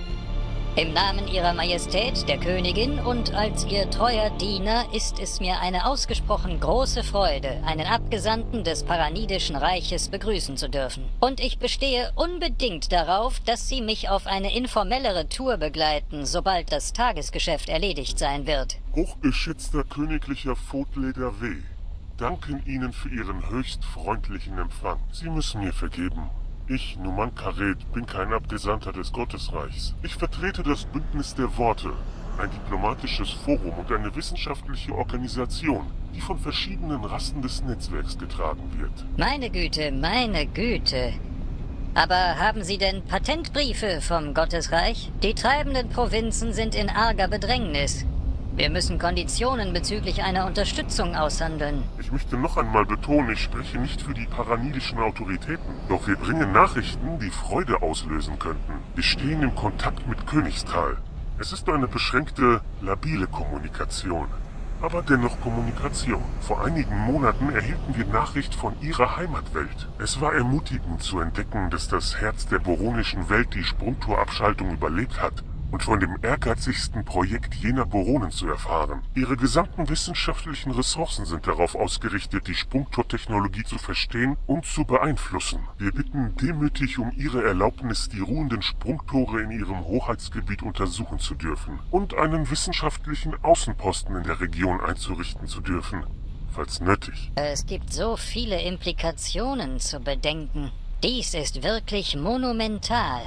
Im Namen Ihrer Majestät, der Königin, und als Ihr treuer Diener ist es mir eine ausgesprochen große Freude, einen Abgesandten des Paranidischen Reiches begrüßen zu dürfen. Und ich bestehe unbedingt darauf, dass Sie mich auf eine informellere Tour begleiten, sobald das Tagesgeschäft erledigt sein wird. Hochgeschätzter königlicher Votleder W., danken Ihnen für Ihren höchst freundlichen Empfang. Sie müssen mir vergeben. Ich, Numan Karet, bin kein Abgesandter des Gottesreichs. Ich vertrete das Bündnis der Worte, ein diplomatisches Forum und eine wissenschaftliche Organisation, die von verschiedenen Rassen des Netzwerks getragen wird. Meine Güte, meine Güte. Aber haben Sie denn Patentbriefe vom Gottesreich? Die treibenden Provinzen sind in arger Bedrängnis. Wir müssen Konditionen bezüglich einer Unterstützung aushandeln. Ich möchte noch einmal betonen, ich spreche nicht für die paranidischen Autoritäten. Doch wir bringen Nachrichten, die Freude auslösen könnten. Wir stehen im Kontakt mit Königstal. Es ist nur eine beschränkte, labile Kommunikation. Aber dennoch Kommunikation. Vor einigen Monaten erhielten wir Nachricht von ihrer Heimatwelt. Es war ermutigend zu entdecken, dass das Herz der boronischen Welt die Sprungtorabschaltung überlebt hat. Und von dem ehrgeizigsten Projekt jener Boronen zu erfahren. Ihre gesamten wissenschaftlichen Ressourcen sind darauf ausgerichtet, die Sprungtor-Technologie zu verstehen und zu beeinflussen. Wir bitten demütig um Ihre Erlaubnis, die ruhenden Sprungtore in Ihrem Hoheitsgebiet untersuchen zu dürfen und einen wissenschaftlichen Außenposten in der Region einzurichten zu dürfen, falls nötig. Es gibt so viele Implikationen zu bedenken. Dies ist wirklich monumental.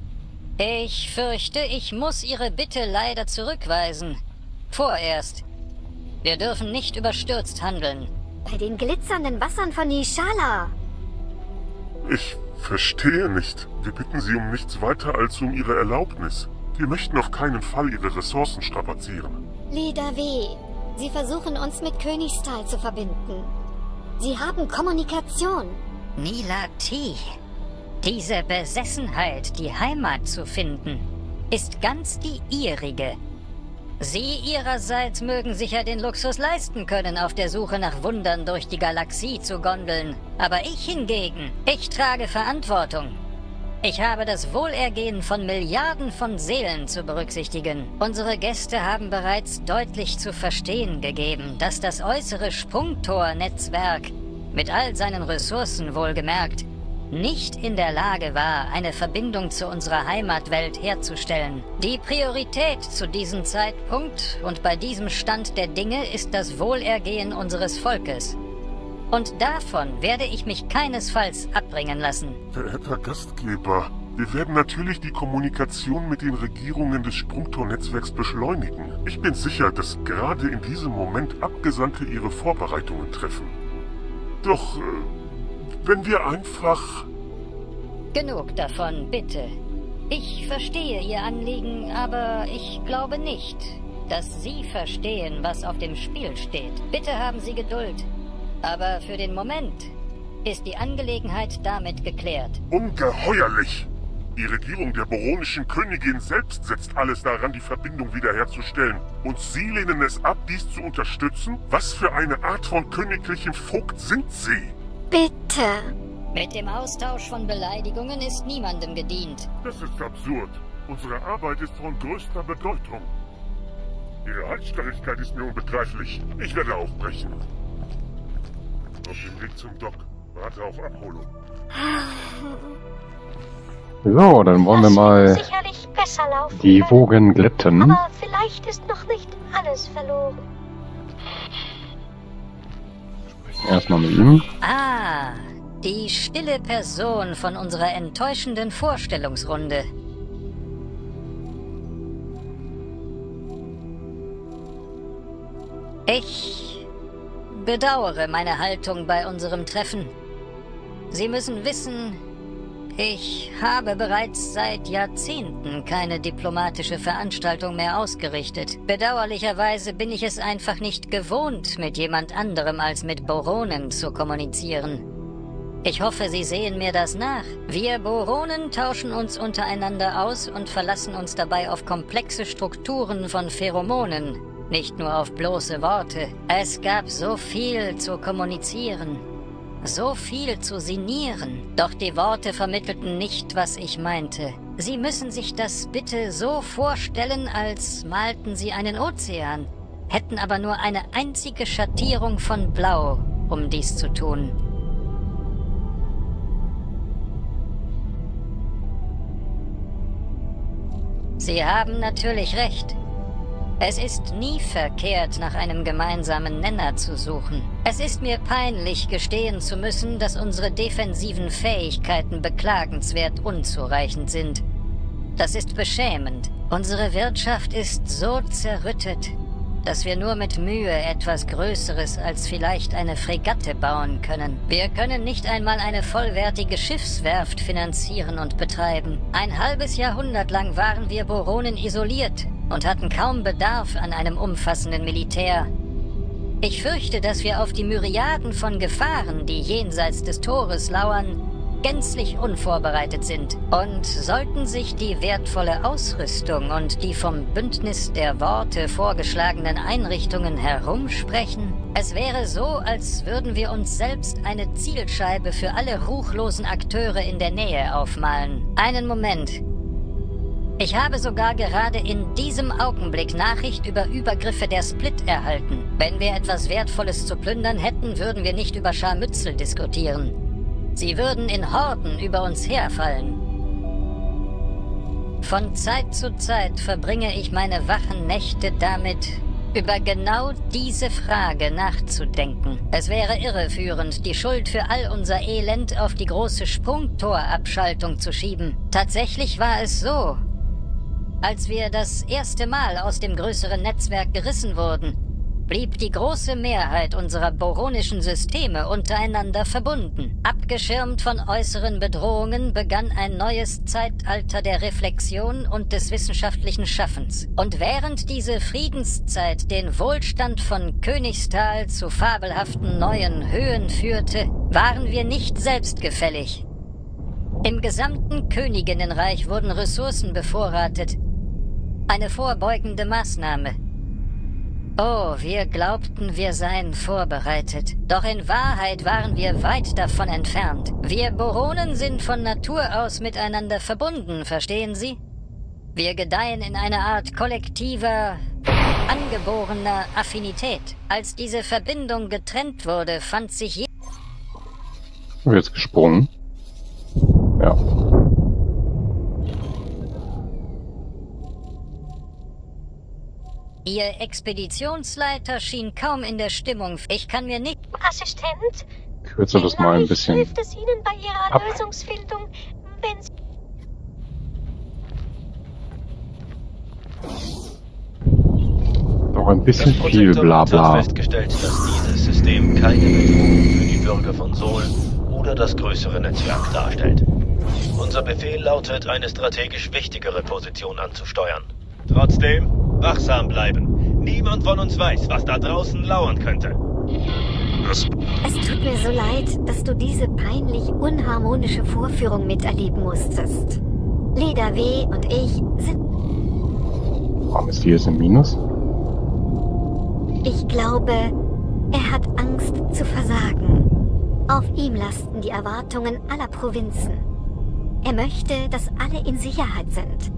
Ich fürchte, ich muss Ihre Bitte leider zurückweisen. Vorerst. Wir dürfen nicht überstürzt handeln. Bei den glitzernden Wassern von Nishala. Ich verstehe nicht. Wir bitten Sie um nichts weiter als um Ihre Erlaubnis. Wir möchten auf keinen Fall Ihre Ressourcen strapazieren. Leda W., Sie versuchen uns mit Königstal zu verbinden. Sie haben Kommunikation. Nila T. Diese Besessenheit, die Heimat zu finden, ist ganz die ihrige. Sie ihrerseits mögen sicher den Luxus leisten können, auf der Suche nach Wundern durch die Galaxie zu gondeln. Aber ich hingegen, ich trage Verantwortung. Ich habe das Wohlergehen von Milliarden von Seelen zu berücksichtigen. Unsere Gäste haben bereits deutlich zu verstehen gegeben, dass das äußere Sprungtor-Netzwerk, mit all seinen Ressourcen wohlgemerkt, nicht in der Lage war, eine Verbindung zu unserer Heimatwelt herzustellen. Die Priorität zu diesem Zeitpunkt und bei diesem Stand der Dinge ist das Wohlergehen unseres Volkes. Und davon werde ich mich keinesfalls abbringen lassen. Verehrter Gastgeber, wir werden natürlich die Kommunikation mit den Regierungen des Sprungtor-Netzwerks beschleunigen. Ich bin sicher, dass gerade in diesem Moment Abgesandte ihre Vorbereitungen treffen. Doch... Äh Wenn wir einfach... Genug davon, bitte. Ich verstehe Ihr Anliegen, aber ich glaube nicht, dass Sie verstehen, was auf dem Spiel steht. Bitte haben Sie Geduld. Aber für den Moment ist die Angelegenheit damit geklärt. Ungeheuerlich! Die Regierung der boronischen Königin selbst setzt alles daran, die Verbindung wiederherzustellen. Und Sie lehnen es ab, dies zu unterstützen? Was für eine Art von königlichem Vogt sind Sie? Bitte. Mit dem Austausch von Beleidigungen ist niemandem gedient. Das ist absurd. Unsere Arbeit ist von größter Bedeutung. Ihre Halsstarrigkeit ist mir unbegreiflich. Ich werde aufbrechen. Auf dem Weg zum Dock. Warte auf Abholung. So, dann wollen wir mal Sicherlich besser laufen die können. Wogen glätten. Aber vielleicht ist noch nicht alles verloren. Erstmal mit ihm. Ah, die stille Person von unserer enttäuschenden Vorstellungsrunde. Ich bedauere meine Haltung bei unserem Treffen. Sie müssen wissen, ich habe bereits seit Jahrzehnten keine diplomatische Veranstaltung mehr ausgerichtet. Bedauerlicherweise bin ich es einfach nicht gewohnt, mit jemand anderem als mit Boronen zu kommunizieren. Ich hoffe, Sie sehen mir das nach. Wir Boronen tauschen uns untereinander aus und verlassen uns dabei auf komplexe Strukturen von Pheromonen, nicht nur auf bloße Worte. Es gab so viel zu kommunizieren. So viel zu sinnieren, doch die Worte vermittelten nicht, was ich meinte. Sie müssen sich das bitte so vorstellen, als malten Sie einen Ozean, hätten aber nur eine einzige Schattierung von Blau, um dies zu tun. Sie haben natürlich recht. Es ist nie verkehrt, nach einem gemeinsamen Nenner zu suchen. Es ist mir peinlich, gestehen zu müssen, dass unsere defensiven Fähigkeiten beklagenswert unzureichend sind. Das ist beschämend. Unsere Wirtschaft ist so zerrüttet, dass wir nur mit Mühe etwas Größeres als vielleicht eine Fregatte bauen können. Wir können nicht einmal eine vollwertige Schiffswerft finanzieren und betreiben. Ein halbes Jahrhundert lang waren wir Boronen isoliert und hatten kaum Bedarf an einem umfassenden Militär. Ich fürchte, dass wir auf die Myriaden von Gefahren, die jenseits des Tores lauern, gänzlich unvorbereitet sind. Und sollten sich die wertvolle Ausrüstung und die vom Bündnis der Worte vorgeschlagenen Einrichtungen herumsprechen, es wäre so, als würden wir uns selbst eine Zielscheibe für alle ruchlosen Akteure in der Nähe aufmalen. Einen Moment. Ich habe sogar gerade in diesem Augenblick Nachricht über Übergriffe der Split erhalten. Wenn wir etwas Wertvolles zu plündern hätten, würden wir nicht über Scharmützel diskutieren. Sie würden in Horden über uns herfallen. Von Zeit zu Zeit verbringe ich meine wachen Nächte damit, über genau diese Frage nachzudenken. Es wäre irreführend, die Schuld für all unser Elend auf die große Sprungtorabschaltung zu schieben. Tatsächlich war es so. Als wir das erste Mal aus dem größeren Netzwerk gerissen wurden, blieb die große Mehrheit unserer boronischen Systeme untereinander verbunden. Abgeschirmt von äußeren Bedrohungen begann ein neues Zeitalter der Reflexion und des wissenschaftlichen Schaffens. Und während diese Friedenszeit den Wohlstand von Königstal zu fabelhaften neuen Höhen führte, waren wir nicht selbstgefällig. Im gesamten Königinnenreich wurden Ressourcen bevorratet. Eine vorbeugende Maßnahme. Oh, wir glaubten, wir seien vorbereitet. Doch in Wahrheit waren wir weit davon entfernt. Wir Boronen sind von Natur aus miteinander verbunden, verstehen Sie? Wir gedeihen in einer Art kollektiver, angeborener Affinität. Als diese Verbindung getrennt wurde, fand sich je... Jetzt gesprungen. Ja. Ihr Expeditionsleiter schien kaum in der Stimmung. Ich kann mir nicht... Assistent? Kürze das mal ein bisschen Hilft es Ihnen bei Ihrer ab. Lösungsfindung, wenn Sie... Noch ein bisschen Das viel Protektorat Blabla. hat festgestellt, dass dieses System keine Bedrohung für die Bürger von Sol oder das größere Netzwerk darstellt. Unser Befehl lautet, eine strategisch wichtigere Position anzusteuern. Trotzdem, wachsam bleiben. Niemand von uns weiß, was da draußen lauern könnte. Das Es tut mir so leid, dass du diese peinlich unharmonische Vorführung miterleben musstest. Leda W. und ich sind... Warum ist die jetzt im Minus? Ich glaube, er hat Angst zu versagen. Auf ihm lasten die Erwartungen aller Provinzen. Er möchte, dass alle in Sicherheit sind.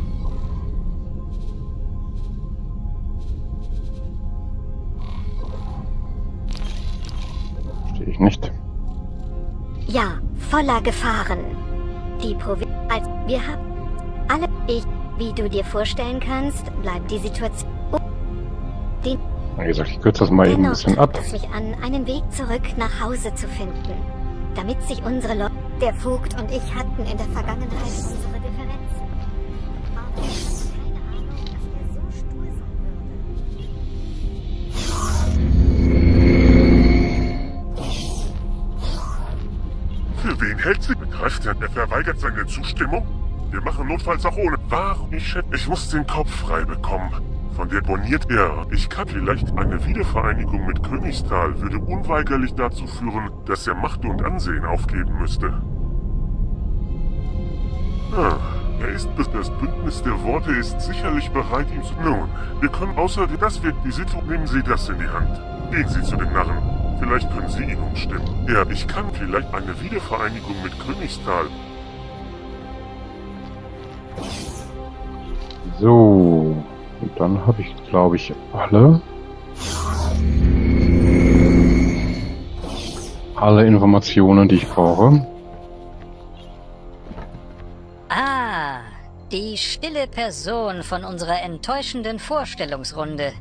Verstehe ich nicht. Ja, voller Gefahren. Die Provinz... Als wir haben... Alle... Ich... Wie du dir vorstellen kannst, bleibt die Situation... Den Wie gesagt, ich kürze das mal eben ein bisschen ab. es mich an, einen Weg zurück nach Hause zu finden. Damit sich unsere Leute... Der Vogt und ich hatten in der Vergangenheit unsere Differenzen. Aber ich hatte keine Ahnung, dass er so stur sein würde. hält sich. Begreift er, er verweigert seine Zustimmung? Wir machen notfalls auch ohne. Warum? Ich, ich muss den Kopf frei bekommen. Von der boniert er. Ich kann vielleicht eine Wiedervereinigung mit Königstal würde unweigerlich dazu führen, dass er Macht und Ansehen aufgeben müsste. Ah, er ist bis das Bündnis der Worte ist sicherlich bereit, ihm zu... Nun, wir können außerdem... Das wird die Situation... Nehmen Sie das in die Hand. Gehen Sie zu den Narren. Vielleicht können Sie ihn umstimmen. Ja, ich kann vielleicht eine Wiedervereinigung mit Königstal. So, und dann habe ich, glaube ich, alle... alle Informationen, die ich brauche. Ah, die stille Person von unserer enttäuschenden Vorstellungsrunde.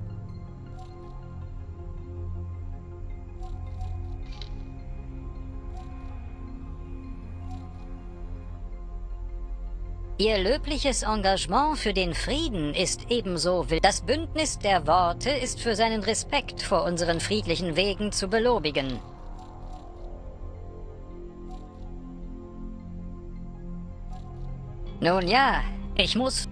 Ihr löbliches Engagement für den Frieden ist ebenso wild. Das Bündnis der Worte ist für seinen Respekt vor unseren friedlichen Wegen zu belobigen. Nun ja, ich muss...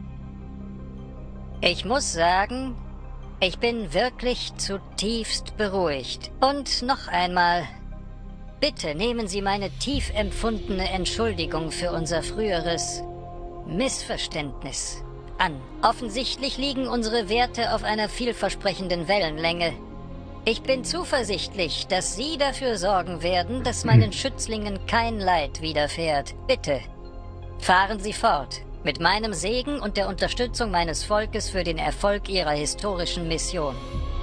Ich muss sagen, ich bin wirklich zutiefst beruhigt. Und noch einmal, bitte nehmen Sie meine tief empfundene Entschuldigung für unser früheres Missverständnis an. Offensichtlich liegen unsere Werte auf einer vielversprechenden Wellenlänge. Ich bin zuversichtlich, dass Sie dafür sorgen werden, dass meinen Schützlingen kein Leid widerfährt. Bitte, fahren Sie fort, mit meinem Segen und der Unterstützung meines Volkes für den Erfolg Ihrer historischen Mission.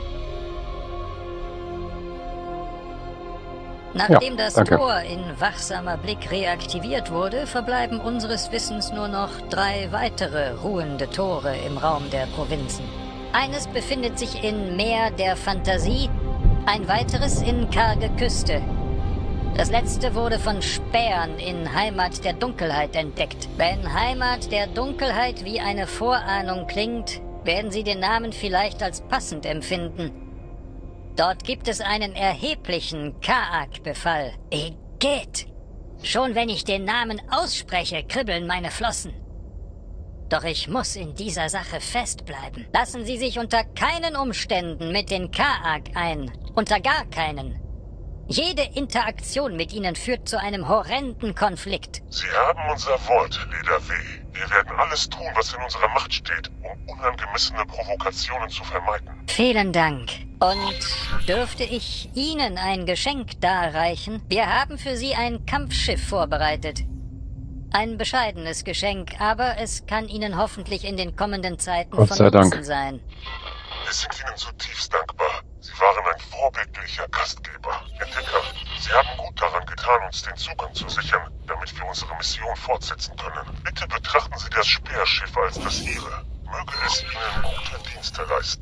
Nachdem ja, das danke. Tor in wachsamer Blick reaktiviert wurde, verbleiben unseres Wissens nur noch drei weitere ruhende Tore im Raum der Provinzen. Eines befindet sich in Meer der Fantasie, ein weiteres in Karge Küste. Das letzte wurde von Spähern in Heimat der Dunkelheit entdeckt. Wenn Heimat der Dunkelheit wie eine Vorahnung klingt, werden Sie den Namen vielleicht als passend empfinden. Dort gibt es einen erheblichen Kaak-Befall. Igitt! Schon wenn ich den Namen ausspreche, kribbeln meine Flossen. Doch ich muss in dieser Sache festbleiben. Lassen Sie sich unter keinen Umständen mit den Kaak ein. Unter gar keinen. Jede Interaktion mit ihnen führt zu einem horrenden Konflikt. Sie haben unser Wort, Leder W. Wir werden alles tun, was in unserer Macht steht, um unangemessene Provokationen zu vermeiden. Vielen Dank. Und dürfte ich Ihnen ein Geschenk darreichen? Wir haben für Sie ein Kampfschiff vorbereitet. Ein bescheidenes Geschenk, aber es kann Ihnen hoffentlich in den kommenden Zeiten Gott sei von Nutzen Dank. sein. Wir sind Ihnen zutiefst dankbar. Sie waren ein vorbildlicher Gastgeber. Entdecker, Sie haben gut daran getan, uns den Zugang zu sichern, damit wir unsere Mission fortsetzen können. Bitte betrachten Sie das Speerschiff als das Ihre. Möge es Ihnen gute Dienste leisten.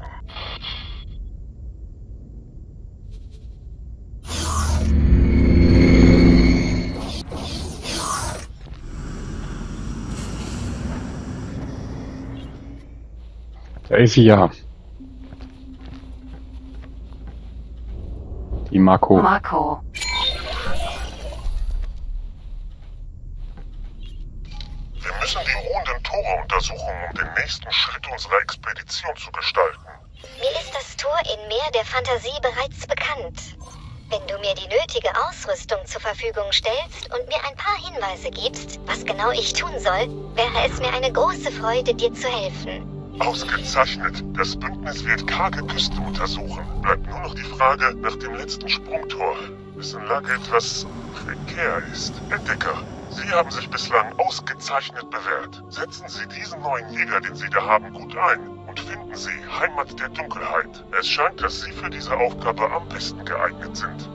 Da ist sie ja. Die Marco. Marco. Wir müssen die ruhenden Tore untersuchen, um den nächsten Schritt unserer Expedition zu gestalten. Mir ist das Tor in Meer der Fantasie bereits bekannt. Wenn du mir die nötige Ausrüstung zur Verfügung stellst und mir ein paar Hinweise gibst, was genau ich tun soll, wäre es mir eine große Freude, dir zu helfen. Ausgezeichnet. Das Bündnis wird karge Küste untersuchen. Bleibt nur noch die Frage nach dem letzten Sprungtor, dessen Lage etwas prekär ist. Entdecker, Sie haben sich bislang ausgezeichnet bewährt. Setzen Sie diesen neuen Jäger, den Sie da haben, gut ein und finden Sie Heimat der Dunkelheit. Es scheint, dass Sie für diese Aufgabe am besten geeignet sind.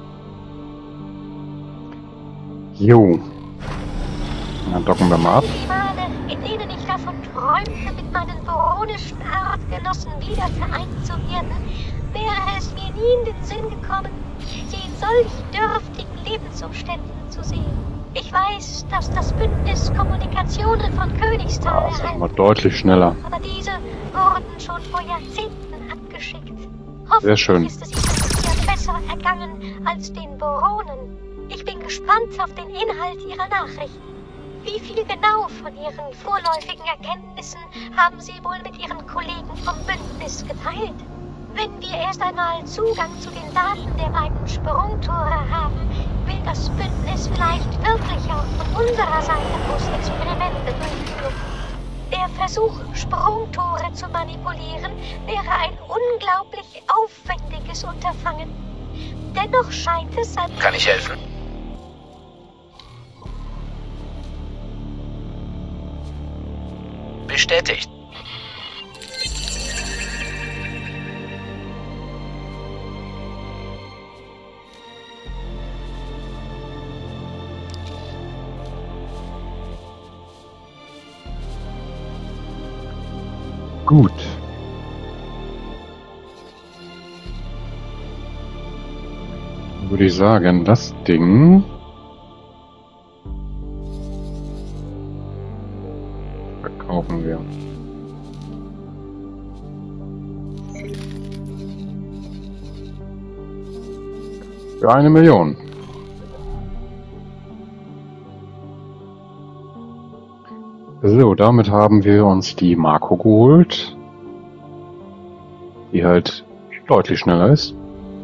Jo. Dann docken wir mal ab. Die Male, in denen ich davon träumte, mit meinen boronischen Artgenossen wieder vereint zu werden, wäre es mir nie in den Sinn gekommen, sie in solch dürftigen Lebensumständen zu sehen. Ich weiß, dass das Bündnis Kommunikationen von Königstal Ah, sag mal deutlich schneller. aber diese wurden schon vor Jahrzehnten abgeschickt. Sehr schön. Hoffentlich ist es ihnen ja besser ergangen als den Boronen. Ich bin gespannt auf den Inhalt Ihrer Nachrichten. Wie viel genau von Ihren vorläufigen Erkenntnissen haben Sie wohl mit Ihren Kollegen vom Bündnis geteilt? Wenn wir erst einmal Zugang zu den Daten der beiden Sprungtore haben, will das Bündnis vielleicht wirklich auch von unserer Seite aus Experimente durchführen. Der Versuch, Sprungtore zu manipulieren, wäre ein unglaublich aufwendiges Unterfangen. Dennoch scheint es, als... Kann ich helfen? Bestätigt. Gut. Dann würde ich sagen, das Ding verkaufen wir. Für eine Million. So, damit haben wir uns die Marco geholt, die halt deutlich schneller ist.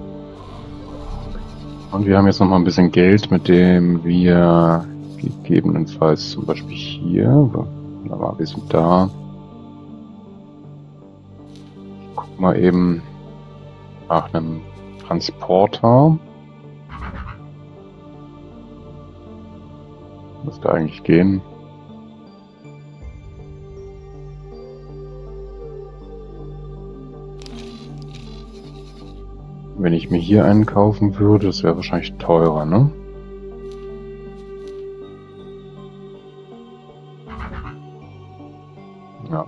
Und wir haben jetzt noch mal ein bisschen Geld, mit dem wir gegebenenfalls zum Beispiel hier, da war wir sind da. Ich guck mal eben nach einem Transporter. Müsste eigentlich gehen. Wenn ich mir hier einen kaufen würde, das wäre wahrscheinlich teurer, ne? Ja.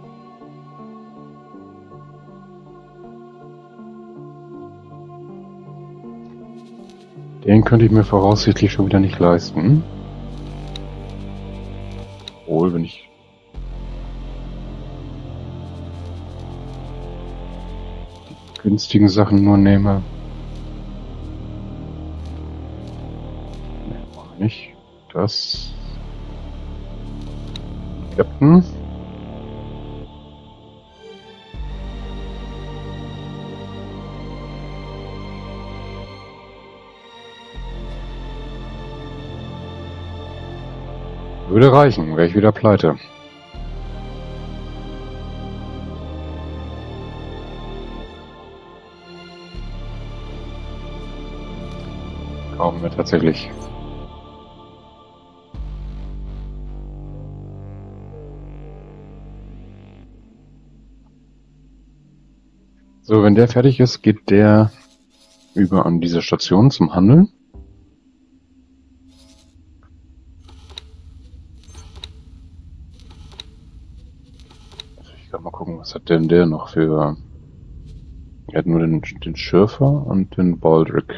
Den könnte ich mir voraussichtlich schon wieder nicht leisten. Obwohl, wenn ich die günstigen Sachen nur nehme. Nicht das Captain. Würde reichen, wäre ich wieder pleite. Kaufen wir tatsächlich. So, wenn der fertig ist, geht der über an diese Station zum Handeln. Also ich kann mal gucken, was hat denn der noch für... Er hat nur den, den Schürfer und den Baldric.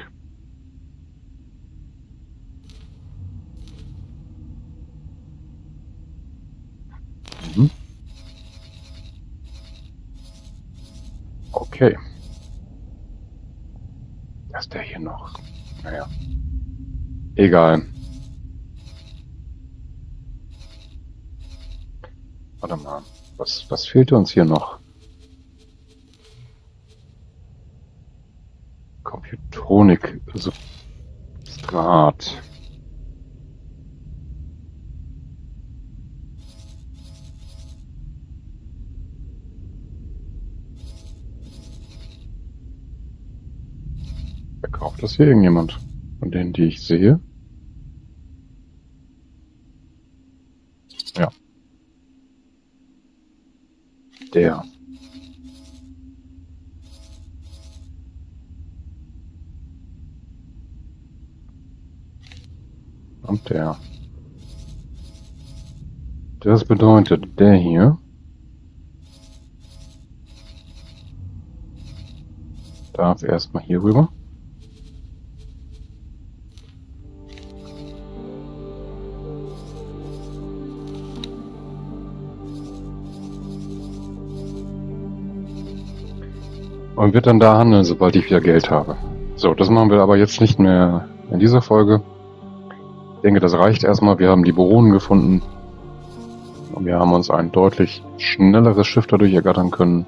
Mhm. Okay. Was ist der hier noch? Naja. Egal. Warte mal. Was, was fehlt uns hier noch? Computronik. Substrat. Verkauft das hier irgendjemand? Von denen, die ich sehe? Ja. Der. Und der. Das bedeutet, der hier darf erstmal hier rüber. Und wird dann da handeln, sobald ich wieder Geld habe. So, das machen wir aber jetzt nicht mehr in dieser Folge. Ich denke, das reicht erstmal. Wir haben die Boronen gefunden. Und wir haben uns ein deutlich schnelleres Schiff dadurch ergattern können.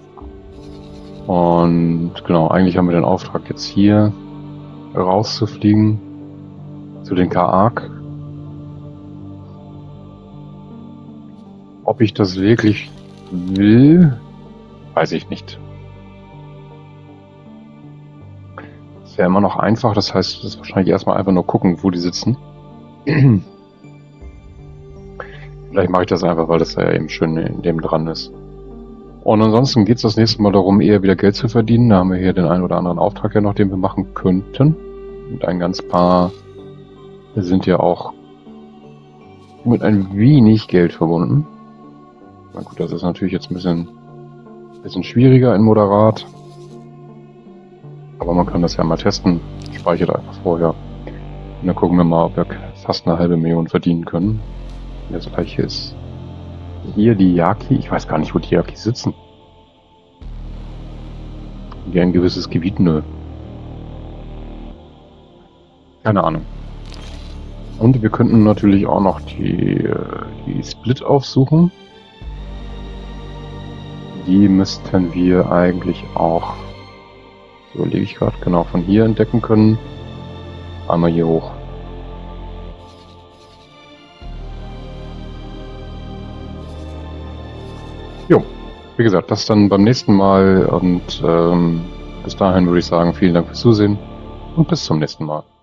Und genau, eigentlich haben wir den Auftrag, jetzt hier rauszufliegen zu den Ka'ak. Ob ich das wirklich will, weiß ich nicht. Ist ja immer noch einfach, das heißt, das ist wahrscheinlich erstmal einfach nur gucken, wo die sitzen. Vielleicht mache ich das einfach, weil das ja eben schön in dem dran ist. Und ansonsten geht es das nächste Mal darum, eher wieder Geld zu verdienen. Da haben wir hier den einen oder anderen Auftrag ja noch, den wir machen könnten. Und ein ganz paar sind ja auch mit ein wenig Geld verbunden. Na gut, das ist natürlich jetzt ein bisschen, bisschen schwieriger in Moderat. Aber man kann das ja mal testen. Speichert einfach vorher. Und dann gucken wir mal, ob wir fast eine halbe Million verdienen können. Das gleiche ist hier die Yaki. Ich weiß gar nicht, wo die Yakis sitzen. Hier ein gewisses Gebiet, nö. Keine Ahnung. Und wir könnten natürlich auch noch die, die Split aufsuchen. Die müssten wir eigentlich auch, so überlege ich gerade, genau von hier entdecken können. Einmal hier hoch. Jo, wie gesagt, das dann beim nächsten Mal und ähm, bis dahin würde ich sagen, vielen Dank fürs Zusehen und bis zum nächsten Mal.